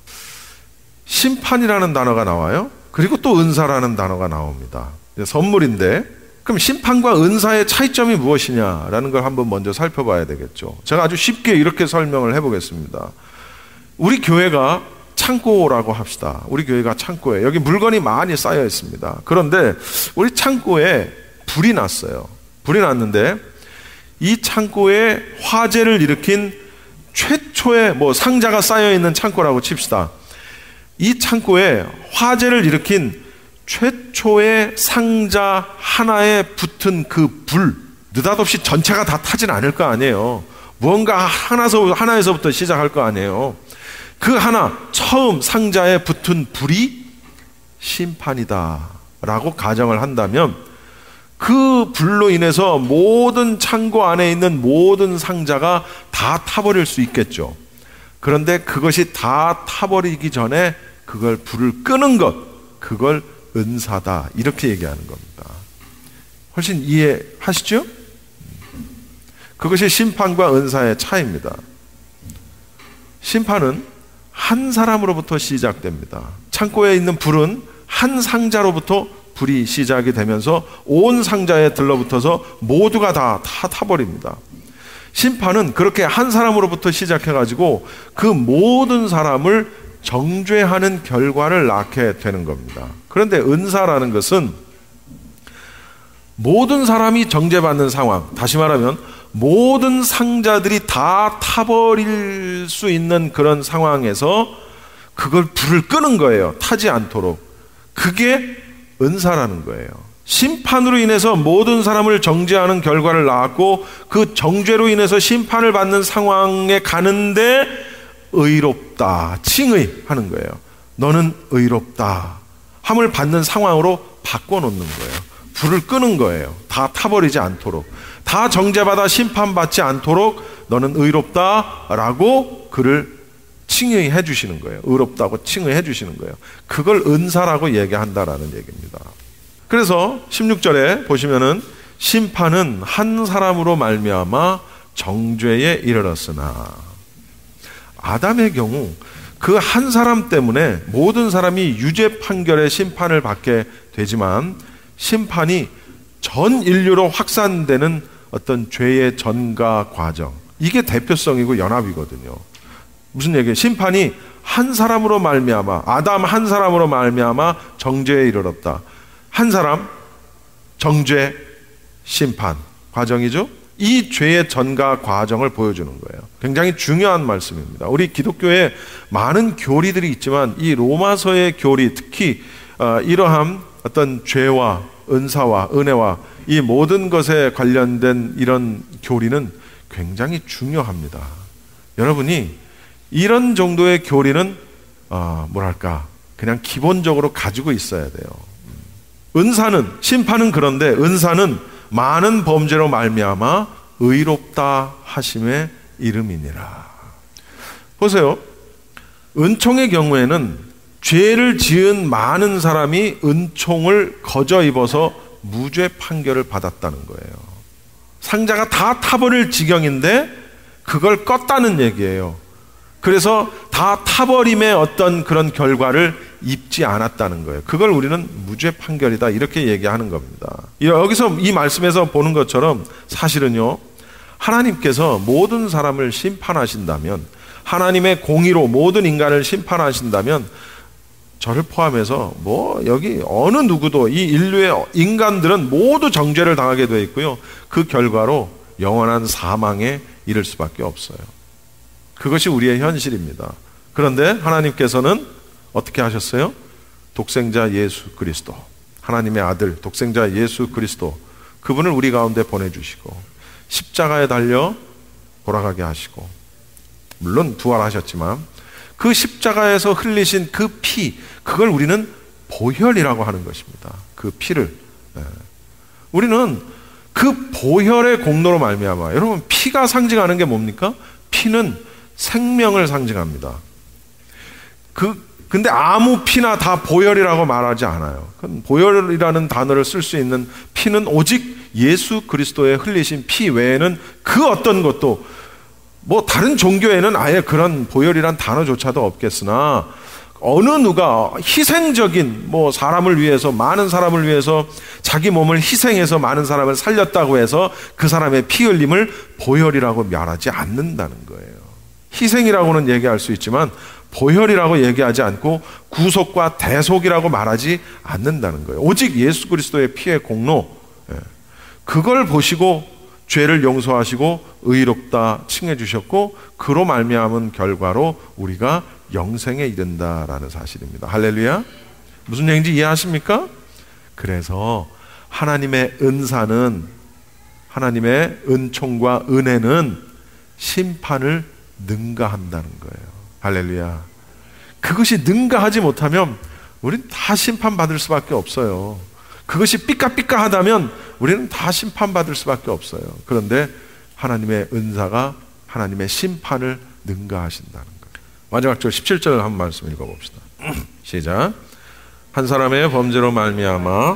심판이라는 단어가 나와요. 그리고 또 은사라는 단어가 나옵니다. 선물인데 그럼 심판과 은사의 차이점이 무엇이냐라는 걸 한번 먼저 살펴봐야 되겠죠. 제가 아주 쉽게 이렇게 설명을 해보겠습니다. 우리 교회가 창고라고 합시다. 우리 교회가 창고에 여기 물건이 많이 쌓여 있습니다. 그런데 우리 창고에 불이 났어요. 불이 났는데 이 창고에 화재를 일으킨 최초의 뭐 상자가 쌓여 있는 창고라고 칩시다. 이 창고에 화재를 일으킨 최초의 상자 하나에 붙은 그 불, 느닷없이 전체가 다 타진 않을 거 아니에요. 무언가 하나서, 하나에서부터 시작할 거 아니에요. 그 하나, 처음 상자에 붙은 불이 심판이다 라고 가정을 한다면 그 불로 인해서 모든 창고 안에 있는 모든 상자가 다 타버릴 수 있겠죠. 그런데 그것이 다 타버리기 전에 그걸 불을 끄는 것, 그걸 은사다 이렇게 얘기하는 겁니다. 훨씬 이해하시죠? 그것이 심판과 은사의 차이입니다. 심판은 한 사람으로부터 시작됩니다. 창고에 있는 불은 한 상자로부터 불이 시작이 되면서 온 상자에 들러붙어서 모두가 다, 다 타버립니다. 심판은 그렇게 한 사람으로부터 시작해가지고 그 모든 사람을 정죄하는 결과를 낳게 되는 겁니다. 그런데 은사라는 것은 모든 사람이 정죄받는 상황, 다시 말하면 모든 상자들이 다 타버릴 수 있는 그런 상황에서 그걸 불을 끄는 거예요. 타지 않도록. 그게 은사라는 거예요. 심판으로 인해서 모든 사람을 정죄하는 결과를 낳았고 그 정죄로 인해서 심판을 받는 상황에 가는데 의롭다, 칭의하는 거예요. 너는 의롭다 함을 받는 상황으로 바꿔놓는 거예요. 불을 끄는 거예요. 다 타버리지 않도록, 다 정죄받아 심판받지 않도록 너는 의롭다라고 그를 칭의해 주시는 거예요. 의롭다고 칭의해 주시는 거예요. 그걸 은사라고 얘기한다라는 얘기입니다. 그래서 십육 절에 보시면은 심판은 한 사람으로 말미암아 정죄에 이르렀으나, 아담의 경우 그 한 사람 때문에 모든 사람이 유죄 판결의 심판을 받게 되지만 심판이 전 인류로 확산되는 어떤 죄의 전가 과정, 이게 대표성이고 연합이거든요. 무슨 얘기예요? 심판이 한 사람으로 말미암아, 아담 한 사람으로 말미암아 정죄에 이르렀다. 한 사람, 정죄, 심판 과정이죠. 이 죄의 전가 과정을 보여주는 거예요. 굉장히 중요한 말씀입니다. 우리 기독교에 많은 교리들이 있지만 이 로마서의 교리, 특히 이러한 어떤 죄와 은사와 은혜와 이 모든 것에 관련된 이런 교리는 굉장히 중요합니다. 여러분이 이런 정도의 교리는 어, 뭐랄까 그냥 기본적으로 가지고 있어야 돼요. 은사는, 심판은 그런데 은사는 많은 범죄로 말미암아 의롭다 하심의 이름이니라. 보세요. 은총의 경우에는 죄를 지은 많은 사람이 은총을 거저 입어서 무죄 판결을 받았다는 거예요. 상자가 다 타버릴 지경인데 그걸 껐다는 얘기예요. 그래서 다 타버림의 어떤 그런 결과를 입지 않았다는 거예요. 그걸 우리는 무죄 판결이다 이렇게 얘기하는 겁니다. 여기서 이 말씀에서 보는 것처럼 사실은요, 하나님께서 모든 사람을 심판하신다면, 하나님의 공의로 모든 인간을 심판하신다면, 저를 포함해서 뭐 여기 어느 누구도 이 인류의 인간들은 모두 정죄를 당하게 되어 있고요, 그 결과로 영원한 사망에 이를 수밖에 없어요. 그것이 우리의 현실입니다. 그런데 하나님께서는 어떻게 하셨어요? 독생자 예수 그리스도, 하나님의 아들 독생자 예수 그리스도, 그분을 우리 가운데 보내주시고 십자가에 달려 돌아가게 하시고, 물론 부활하셨지만 그 십자가에서 흘리신 그 피, 그걸 우리는 보혈이라고 하는 것입니다. 그 피를, 네. 우리는 그 보혈의 공로로 말미암아, 여러분 피가 상징하는 게 뭡니까? 피는 생명을 상징합니다. 그 근데 아무 피나 다 보혈이라고 말하지 않아요. 보혈이라는 단어를 쓸 수 있는 피는 오직 예수 그리스도의 흘리신 피 외에는 그 어떤 것도, 뭐 다른 종교에는 아예 그런 보혈이란 단어조차도 없겠으나, 어느 누가 희생적인, 뭐 사람을 위해서, 많은 사람을 위해서 자기 몸을 희생해서 많은 사람을 살렸다고 해서 그 사람의 피 흘림을 보혈이라고 말하지 않는다는 거예요. 희생이라고는 얘기할 수 있지만 보혈이라고 얘기하지 않고 구속과 대속이라고 말하지 않는다는 거예요. 오직 예수 그리스도의 피의 공로, 그걸 보시고 죄를 용서하시고 의롭다 칭해 주셨고, 그로 말미암은 결과로 우리가 영생에 이른다라는 사실입니다. 할렐루야. 무슨 얘기인지 이해하십니까? 그래서 하나님의 은사는, 하나님의 은총과 은혜는 심판을 능가한다는 거예요. 할렐루야. 그것이 능가하지 못하면 우리는 다 심판받을 수밖에 없어요. 그것이 삐까삐까하다면 우리는 다 심판받을 수밖에 없어요. 그런데 하나님의 은사가 하나님의 심판을 능가하신다는 거예요. 마지막 절 십칠 절 한 말씀 읽어봅시다. 시작. 한 사람의 범죄로 말미암아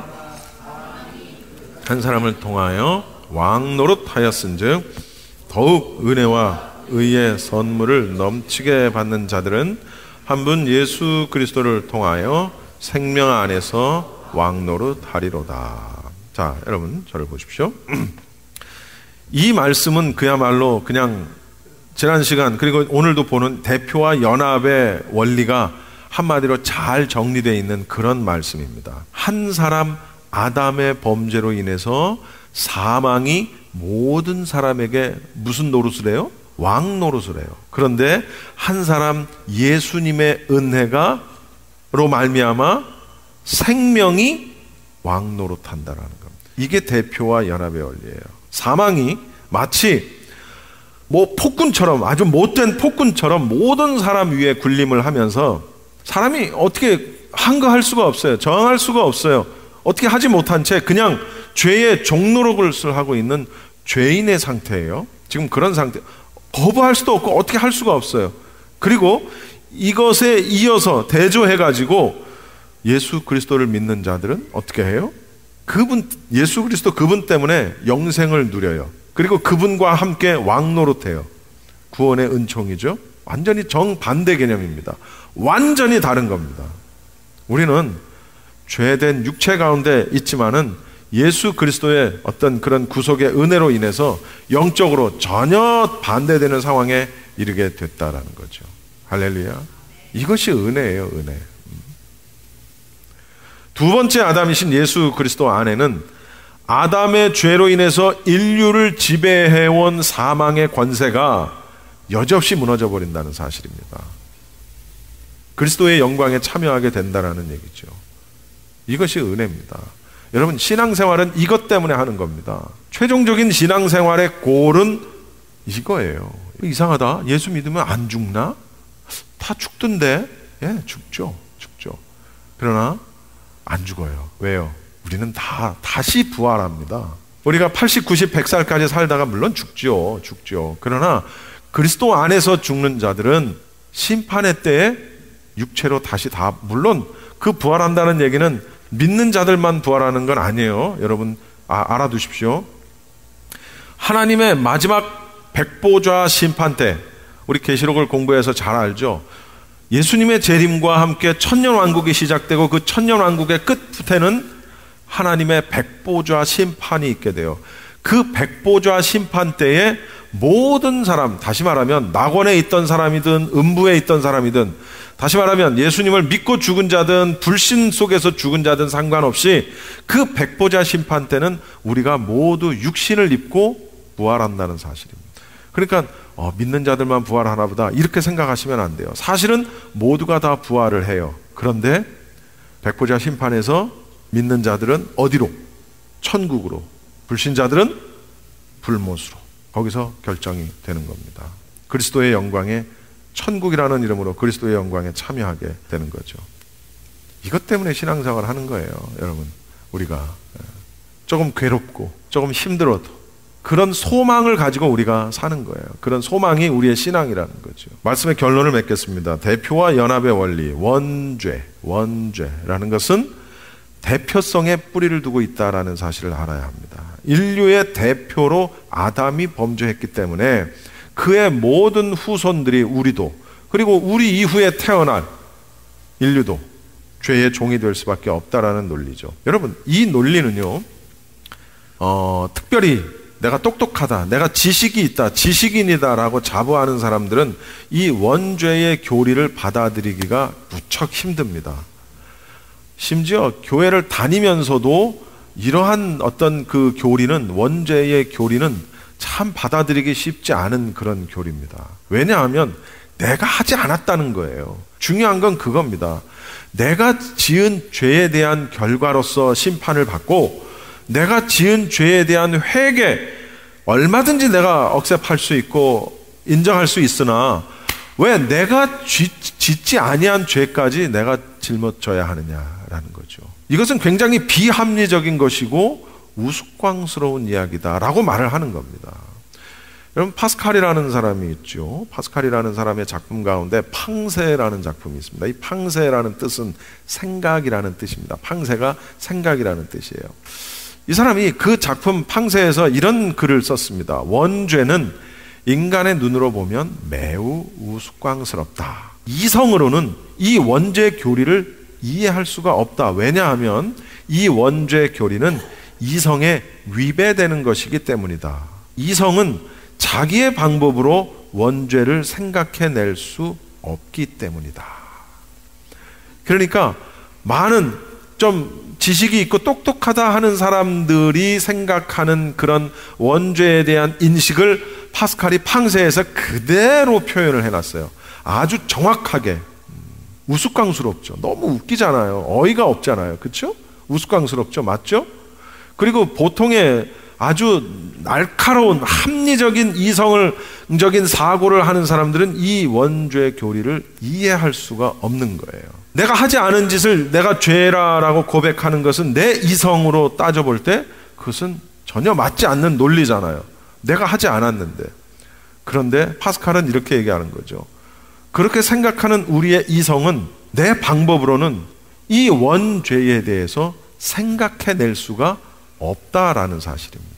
한 사람을 통하여 왕 노릇하였은즉 더욱 은혜와 의의 선물을 넘치게 받는 자들은 한 분 예수 그리스도를 통하여 생명 안에서 왕 노릇하리로다. 자, 여러분 저를 보십시오. 이 말씀은 그야말로 그냥 지난 시간 그리고 오늘도 보는 대표와 연합의 원리가 한마디로 잘 정리되어 있는 그런 말씀입니다. 한 사람 아담의 범죄로 인해서 사망이 모든 사람에게 무슨 노릇을 해요? 왕 노릇을 해요. 그런데 한 사람 예수님의 은혜가로 말미암아 생명이 왕 노릇한다라는 겁니다. 이게 대표와 연합의 원리예요. 사망이 마치 뭐 폭군처럼, 아주 못된 폭군처럼 모든 사람 위에 군림을 하면서 사람이 어떻게 한거할 수가 없어요. 저항할 수가 없어요. 어떻게 하지 못한 채 그냥 죄의 종노릇을 하고 있는 죄인의 상태예요. 지금 그런 상태. 거부할 수도 없고 어떻게 할 수가 없어요. 그리고 이것에 이어서 대조해가지고 예수 그리스도를 믿는 자들은 어떻게 해요? 그분, 예수 그리스도 그분 때문에 영생을 누려요. 그리고 그분과 함께 왕노릇해요. 구원의 은총이죠. 완전히 정반대 개념입니다. 완전히 다른 겁니다. 우리는 죄된 육체 가운데 있지만은 예수 그리스도의 어떤 그런 구속의 은혜로 인해서 영적으로 전혀 반대되는 상황에 이르게 됐다라는 거죠. 할렐루야. 이것이 은혜예요, 은혜. 두 번째 아담이신 예수 그리스도 안에는 아담의 죄로 인해서 인류를 지배해온 사망의 권세가 여지없이 무너져 버린다는 사실입니다. 그리스도의 영광에 참여하게 된다는 얘기죠. 이것이 은혜입니다. 여러분, 신앙생활은 이것 때문에 하는 겁니다. 최종적인 신앙생활의 골은 이거예요. 이상하다. 예수 믿으면 안 죽나? 다 죽던데. 예, 죽죠. 죽죠. 그러나 안 죽어요. 왜요? 우리는 다 다시 부활합니다. 우리가 팔십, 구십, 백 살까지 살다가 물론 죽죠. 죽죠. 그러나 그리스도 안에서 죽는 자들은 심판의 때에 육체로 다시 다, 물론 그 부활한다는 얘기는 믿는 자들만 부활하는 건 아니에요. 여러분 아, 알아두십시오. 하나님의 마지막 백보좌 심판 때 우리 계시록을 공부해서 잘 알죠. 예수님의 재림과 함께 천년왕국이 시작되고 그 천년왕국의 끝에는 하나님의 백보좌 심판이 있게 돼요. 그 백보좌 심판 때에 모든 사람, 다시 말하면 낙원에 있던 사람이든 음부에 있던 사람이든, 다시 말하면 예수님을 믿고 죽은 자든 불신 속에서 죽은 자든 상관없이 그 백보좌 심판 때는 우리가 모두 육신을 입고 부활한다는 사실입니다. 그러니까 어, 믿는 자들만 부활하나 보다 이렇게 생각하시면 안 돼요. 사실은 모두가 다 부활을 해요. 그런데 백보좌 심판에서 믿는 자들은 어디로? 천국으로. 불신자들은 불못으로. 거기서 결정이 되는 겁니다. 그리스도의 영광에, 천국이라는 이름으로 그리스도의 영광에 참여하게 되는 거죠. 이것 때문에 신앙생활을 하는 거예요. 여러분, 우리가 조금 괴롭고 조금 힘들어도 그런 소망을 가지고 우리가 사는 거예요. 그런 소망이 우리의 신앙이라는 거죠. 말씀의 결론을 맺겠습니다. 대표와 연합의 원리, 원죄, 원죄라는 것은 대표성에 뿌리를 두고 있다는 사실을 알아야 합니다. 인류의 대표로 아담이 범죄했기 때문에 그의 모든 후손들이, 우리도, 그리고 우리 이후에 태어날 인류도 죄의 종이 될 수밖에 없다라는 논리죠. 여러분, 이 논리는요, 어, 특별히 내가 똑똑하다, 내가 지식이 있다, 지식인이다라고 자부하는 사람들은 이 원죄의 교리를 받아들이기가 무척 힘듭니다. 심지어 교회를 다니면서도 이러한 어떤 그 교리는, 원죄의 교리는 참 받아들이기 쉽지 않은 그런 교리입니다. 왜냐하면 내가 하지 않았다는 거예요. 중요한 건 그겁니다. 내가 지은 죄에 대한 결과로서 심판을 받고, 내가 지은 죄에 대한 회개, 얼마든지 내가 억셉할 수 있고 인정할 수 있으나 왜 내가 쥐, 짓지 아니한 죄까지 내가 짊어져야 하느냐라는 거죠. 이것은 굉장히 비합리적인 것이고 우스꽝스러운 이야기다라고 말을 하는 겁니다. 여러분, 파스칼이라는 사람이 있죠. 파스칼이라는 사람의 작품 가운데 팡세라는 작품이 있습니다. 이 팡세라는 뜻은 생각이라는 뜻입니다. 팡세가 생각이라는 뜻이에요. 이 사람이 그 작품 팡세에서 이런 글을 썼습니다. 원죄는 인간의 눈으로 보면 매우 우스꽝스럽다. 이성으로는 이 원죄 교리를 이해할 수가 없다. 왜냐하면 이 원죄 교리는 이성에 위배되는 것이기 때문이다. 이성은 자기의 방법으로 원죄를 생각해낼 수 없기 때문이다. 그러니까 많은 좀 지식이 있고 똑똑하다 하는 사람들이 생각하는 그런 원죄에 대한 인식을 파스칼이 팡세에서 그대로 표현을 해놨어요. 아주 정확하게. 우스꽝스럽죠. 너무 웃기잖아요. 어이가 없잖아요. 그렇죠? 우스꽝스럽죠. 맞죠? 그리고 보통의 아주 날카로운 합리적인 이성적인 사고를 하는 사람들은 이 원죄 교리를 이해할 수가 없는 거예요. 내가 하지 않은 짓을 내가 죄라라고 고백하는 것은 내 이성으로 따져볼 때 그것은 전혀 맞지 않는 논리잖아요. 내가 하지 않았는데. 그런데 파스칼은 이렇게 얘기하는 거죠. 그렇게 생각하는 우리의 이성은 내 방법으로는 이 원죄에 대해서 생각해낼 수가 없다라는 사실입니다.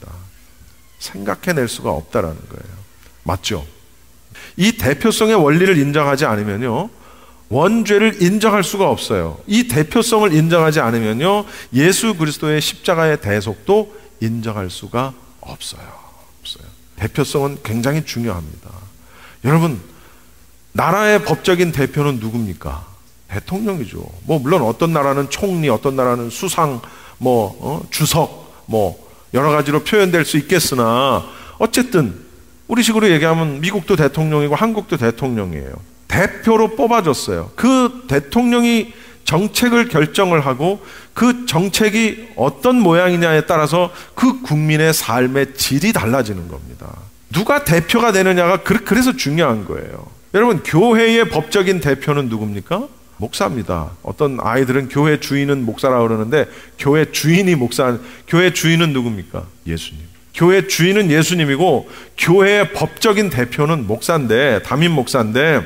생각해낼 수가 없다라는 거예요. 맞죠? 이 대표성의 원리를 인정하지 않으면요, 원죄를 인정할 수가 없어요. 이 대표성을 인정하지 않으면요, 예수 그리스도의 십자가의 대속도 인정할 수가 없어요. 없어요. 대표성은 굉장히 중요합니다. 여러분, 나라의 법적인 대표는 누굽니까? 대통령이죠. 뭐 물론 어떤 나라는 총리, 어떤 나라는 수상, 뭐 어? 주석, 뭐 여러 가지로 표현될 수 있겠으나 어쨌든 우리 식으로 얘기하면 미국도 대통령이고 한국도 대통령이에요. 대표로 뽑아줬어요. 그 대통령이 정책을 결정을 하고 그 정책이 어떤 모양이냐에 따라서 그 국민의 삶의 질이 달라지는 겁니다. 누가 대표가 되느냐가 그래서 중요한 거예요. 여러분, 교회의 법적인 대표는 누굽니까? 목사입니다. 어떤 아이들은 교회 주인은 목사라고 그러는데 교회 주인이 목사, 교회 주인은 누굽니까? 예수님. 교회 주인은 예수님이고 교회의 법적인 대표는 목사인데, 담임 목사인데,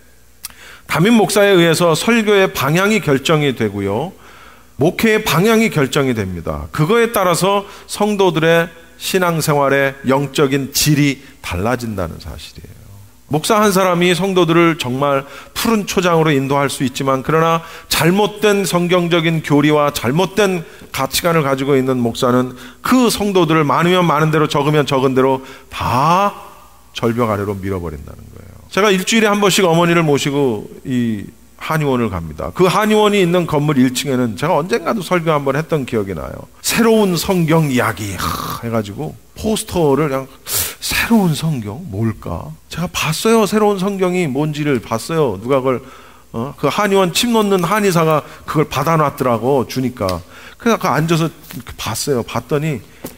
담임 목사에 의해서 설교의 방향이 결정이 되고요, 목회의 방향이 결정이 됩니다. 그거에 따라서 성도들의 신앙생활의 영적인 질이 달라진다는 사실이에요. 목사 한 사람이 성도들을 정말 푸른 초장으로 인도할 수 있지만, 그러나 잘못된 성경적인 교리와 잘못된 가치관을 가지고 있는 목사는 그 성도들을 많으면 많은 대로 적으면 적은 대로 다 절벽 아래로 밀어버린다는 거예요. 제가 일주일에 한 번씩 어머니를 모시고 이 한의원을 갑니다. 그 한의원이 있는 건물 일 층에는 제가 언젠가도 설교 한번 했던 기억이 나요. 새로운 성경 이야기 해가지고 포스터를 그냥, 새로운 성경 뭘까? 제가 봤어요. 새로운 성경이 뭔지를 봤어요. 누가 그걸 어? 그 한의원 침 놓는 한의사가 그걸 받아놨더라고, 주니까. 그래서 그 앉아서 봤어요. 봤더니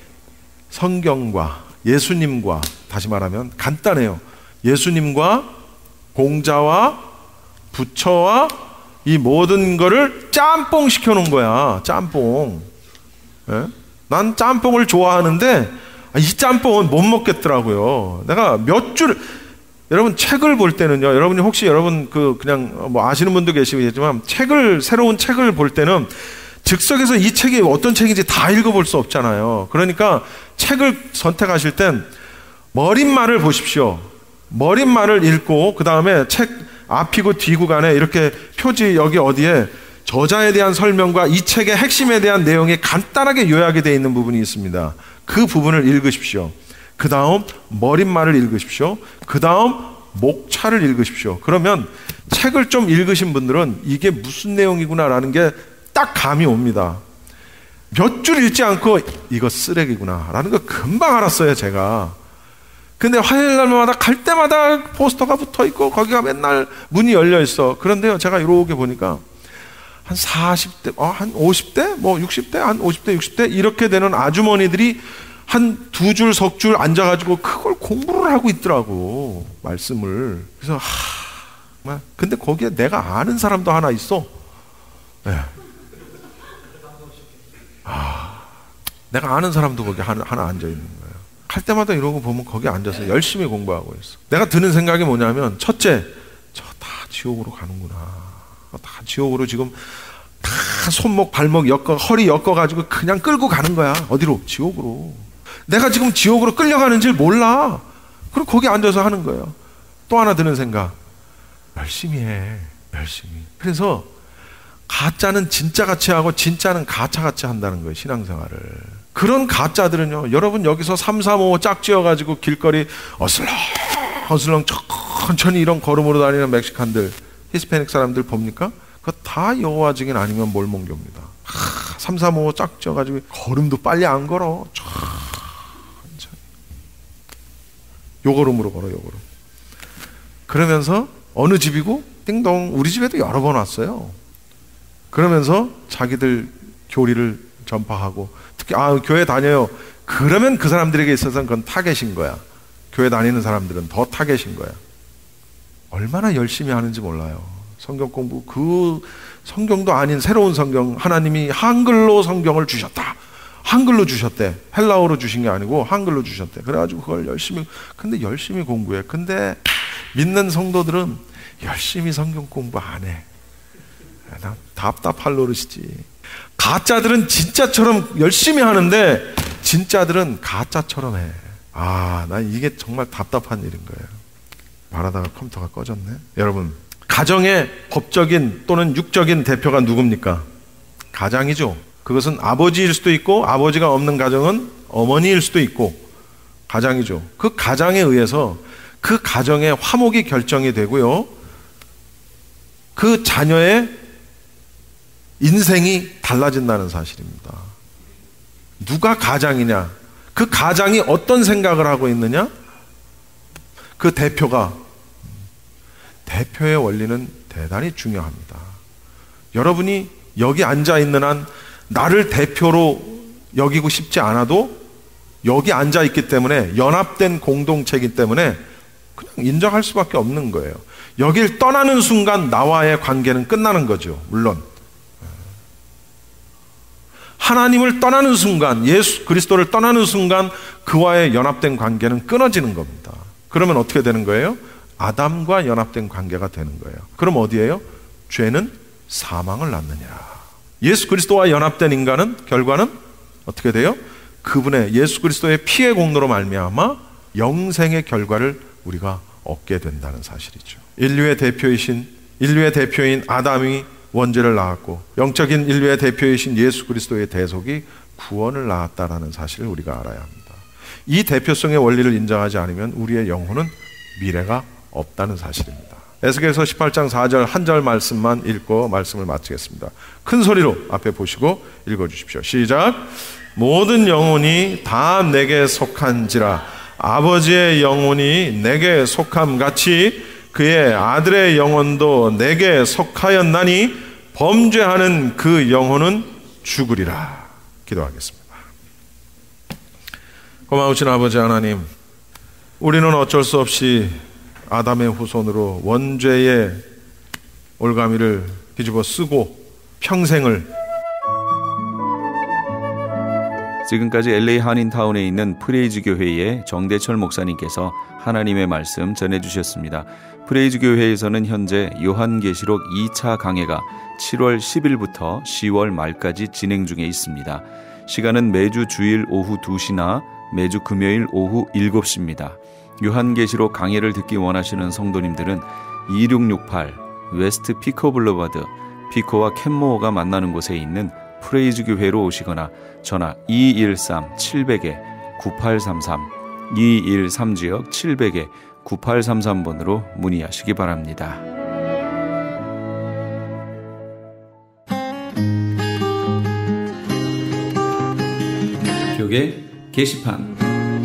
성경과 예수님과, 다시 말하면 간단해요. 예수님과 공자와 부처와 이 모든 거를 짬뽕 시켜놓은 거야. 짬뽕. 예? 난 짬뽕을 좋아하는데 이 짬뽕은 못 먹겠더라고요. 내가 몇 줄, 여러분 책을 볼 때는요, 여러분이 혹시 여러분 그 그냥 뭐 아시는 분도 계시겠지만, 책을, 새로운 책을 볼 때는 즉석에서 이 책이 어떤 책인지 다 읽어볼 수 없잖아요. 그러니까 책을 선택하실 땐 머릿말을 보십시오. 머릿말을 읽고 그 다음에 책 앞이고 뒤고 간에 이렇게 표지 여기 어디에 저자에 대한 설명과 이 책의 핵심에 대한 내용이 간단하게 요약이 되어 있는 부분이 있습니다. 그 부분을 읽으십시오. 그 다음 머릿말을 읽으십시오. 그 다음 목차를 읽으십시오. 그러면 책을 좀 읽으신 분들은 이게 무슨 내용이구나라는 게 딱 감이 옵니다. 몇 줄 읽지 않고 이거 쓰레기구나 라는 거 금방 알았어요, 제가. 근데 화요일 날마다 갈 때마다 포스터가 붙어 있고 거기가 맨날 문이 열려 있어. 그런데요, 제가 이렇게 보니까 한 사십 대, 어, 한 오십 대, 뭐 육십 대, 한 오십 대, 육십 대 이렇게 되는 아주머니들이 한 두 줄, 석 줄 앉아가지고 그걸 공부를 하고 있더라고, 말씀을. 그래서 하, 근데 거기에 내가 아는 사람도 하나 있어. 네. 아, 내가 아는 사람도 거기 하나, 하나 앉아 있는 거예요. 갈 때마다 이러고 보면 거기 앉아서 열심히 공부하고 있어. 내가 드는 생각이 뭐냐면, 첫째, 저 다 지옥으로 가는구나. 다 지옥으로 지금 다 손목 발목 엮어 허리 엮어가지고 그냥 끌고 가는 거야. 어디로? 지옥으로. 내가 지금 지옥으로 끌려가는지 몰라. 그리고 거기 앉아서 하는 거예요. 또 하나 드는 생각, 열심히 해. 열심히. 그래서 가짜는 진짜같이 하고 진짜는 가짜같이 한다는 거예요, 신앙생활을. 그런 가짜들은요, 여러분 여기서 삼삼오오 짝지어가지고 길거리 어슬렁 어슬렁 천천히 이런 걸음으로 다니는 멕시칸들, 히스패닉 사람들 봅니까? 그거 다 여호와 증인 아니면 몰몬교입니다. 삼삼오오 짝지어가지고 걸음도 빨리 안 걸어. 천천히. 요 걸음으로 걸어, 요 걸음. 그러면서 어느 집이고? 띵동. 우리 집에도 여러 번 왔어요. 그러면서 자기들 교리를 전파하고, 특히 아 교회 다녀요. 그러면 그 사람들에게 있어서는 그건 타겟인 거야. 교회 다니는 사람들은 더 타겟인 거야. 얼마나 열심히 하는지 몰라요. 성경 공부, 그 성경도 아닌 새로운 성경, 하나님이 한글로 성경을 주셨다. 한글로 주셨대. 헬라어로 주신 게 아니고 한글로 주셨대. 그래가지고 그걸 열심히, 근데 열심히 공부해. 근데 믿는 성도들은 열심히 성경 공부 안 해. 나 답답할 노릇이지. 가짜들은 진짜처럼 열심히 하는데 진짜들은 가짜처럼 해. 아, 난 이게 정말 답답한 일인 거예요. 말하다가 컴퓨터가 꺼졌네. 여러분, 가정의 법적인 또는 육적인 대표가 누굽니까? 가장이죠. 그것은 아버지일 수도 있고, 아버지가 없는 가정은 어머니일 수도 있고, 가장이죠. 그 가장에 의해서 그 가정의 화목이 결정이 되고요, 그 자녀의 인생이 달라진다는 사실입니다. 누가 가장이냐? 그 가장이 어떤 생각을 하고 있느냐? 그 대표가, 대표의 원리는 대단히 중요합니다. 여러분이 여기 앉아 있는 한 나를 대표로 여기고 싶지 않아도 여기 앉아 있기 때문에, 연합된 공동체이기 때문에 그냥 인정할 수밖에 없는 거예요. 여길 떠나는 순간 나와의 관계는 끝나는 거죠. 물론 하나님을 떠나는 순간, 예수 그리스도를 떠나는 순간 그와의 연합된 관계는 끊어지는 겁니다. 그러면 어떻게 되는 거예요? 아담과 연합된 관계가 되는 거예요. 그럼 어디예요? 죄는 사망을 낳느니라. 예수 그리스도와 연합된 인간은 결과는 어떻게 돼요? 그분의 예수 그리스도의 피의 공로로 말미암아 영생의 결과를 우리가 얻게 된다는 사실이죠. 인류의 대표이신 인류의 대표인 아담이 원죄를 낳았고 영적인 인류의 대표이신 예수 그리스도의 대속이 구원을 낳았다라는 사실을 우리가 알아야 합니다. 이 대표성의 원리를 인정하지 않으면 우리의 영혼은 미래가 없다는 사실입니다. 에스겔서 십팔 장 사 절 한 절 말씀만 읽고 말씀을 마치겠습니다. 큰 소리로 앞에 보시고 읽어주십시오. 시작. 모든 영혼이 다 내게 속한지라 아버지의 영혼이 내게 속함같이 그의 아들의 영혼도 내게 속하였나니 범죄하는 그 영혼은 죽으리라. 기도하겠습니다. 고마우신 아버지 하나님, 우리는 어쩔 수 없이 아담의 후손으로 원죄의 올가미를 뒤집어 쓰고 평생을 지금까지 엘에이 한인타운에 있는 프레이즈 교회의 정대철 목사님께서 하나님의 말씀 전해주셨습니다. 프레이즈 교회에서는 현재 요한계시록 이 차 강해가 칠월 십일부터 시월 말까지 진행 중에 있습니다. 시간은 매주 주일 오후 두 시나 매주 금요일 오후 일곱 시입니다. 요한계시록 강해를 듣기 원하시는 성도님들은 이육육팔 웨스트 피코 블루바드 피코와 캔모어가 만나는 곳에 있는 프레이즈 교회로 오시거나 전화 이일삼 칠공공 구팔삼삼 이일삼 지역 칠공공 구팔삼삼 번으로 문의하시기 바랍니다. 벽의 게시판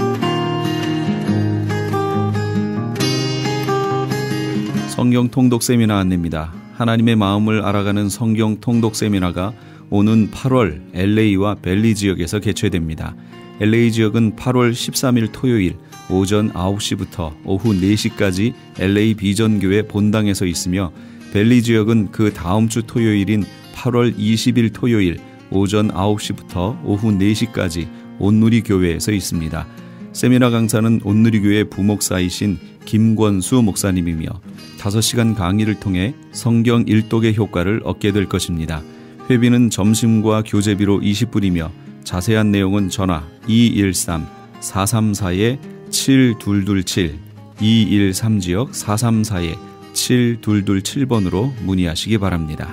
성경 통독 세미나 안내입니다. 하나님의 마음을 알아가는 성경 통독 세미나가 오는 팔월 엘에이와 벨리 지역에서 개최됩니다. 엘에이 지역은 팔월 십삼일 토요일 오전 아홉 시부터 오후 네 시까지 엘에이 비전교회 본당에서 있으며 벨리 지역은 그 다음 주 토요일인 팔월 이십일 토요일 오전 아홉 시부터 오후 네 시까지 온누리 교회에서 있습니다. 세미나 강사는 온누리 교회 부목사이신 김권수 목사님이며 다섯 시간 강의를 통해 성경 일독의 효과를 얻게 될 것입니다. 회비는 점심과 교재비로 이십 불이며 자세한 내용은 전화 이일삼 사삼사 칠이이칠 이일삼 지역 사삼사 칠이이칠 번으로 문의하시기 바랍니다.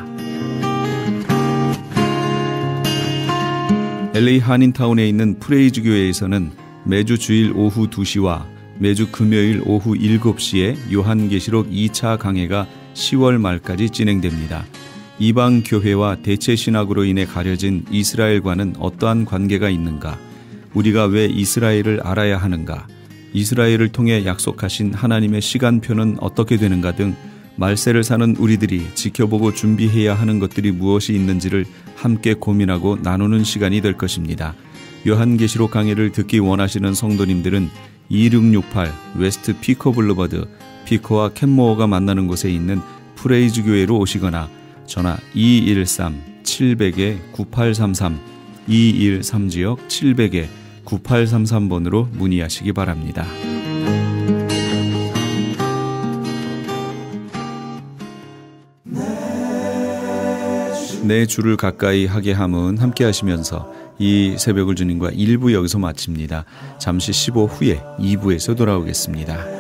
엘에이 한인타운에 있는 프레이즈 교회에서는 매주 주일 오후 두 시와 매주 금요일 오후 일곱 시에 요한계시록 이 차 강해가 시월 말까지 진행됩니다. 이방 교회와 대체 신학으로 인해 가려진 이스라엘과는 어떠한 관계가 있는가? 우리가 왜 이스라엘을 알아야 하는가? 이스라엘을 통해 약속하신 하나님의 시간표는 어떻게 되는가 등 말세를 사는 우리들이 지켜보고 준비해야 하는 것들이 무엇이 있는지를 함께 고민하고 나누는 시간이 될 것입니다. 요한계시록 강해를 듣기 원하시는 성도님들은 이육육팔 웨스트 피코 블루버드 피코와 캔모어가 만나는 곳에 있는 프레이즈 교회로 오시거나 전화 이일삼 칠공공 구팔삼삼 이일삼 지역 칠공공 구팔삼삼 번으로 문의하시기 바랍니다. 내 주를 가까이 하게 함은 함께 하시면서 이 새벽을 주님과 일 부 여기서 마칩니다. 잠시 십오 후에 이 부에서 돌아오겠습니다.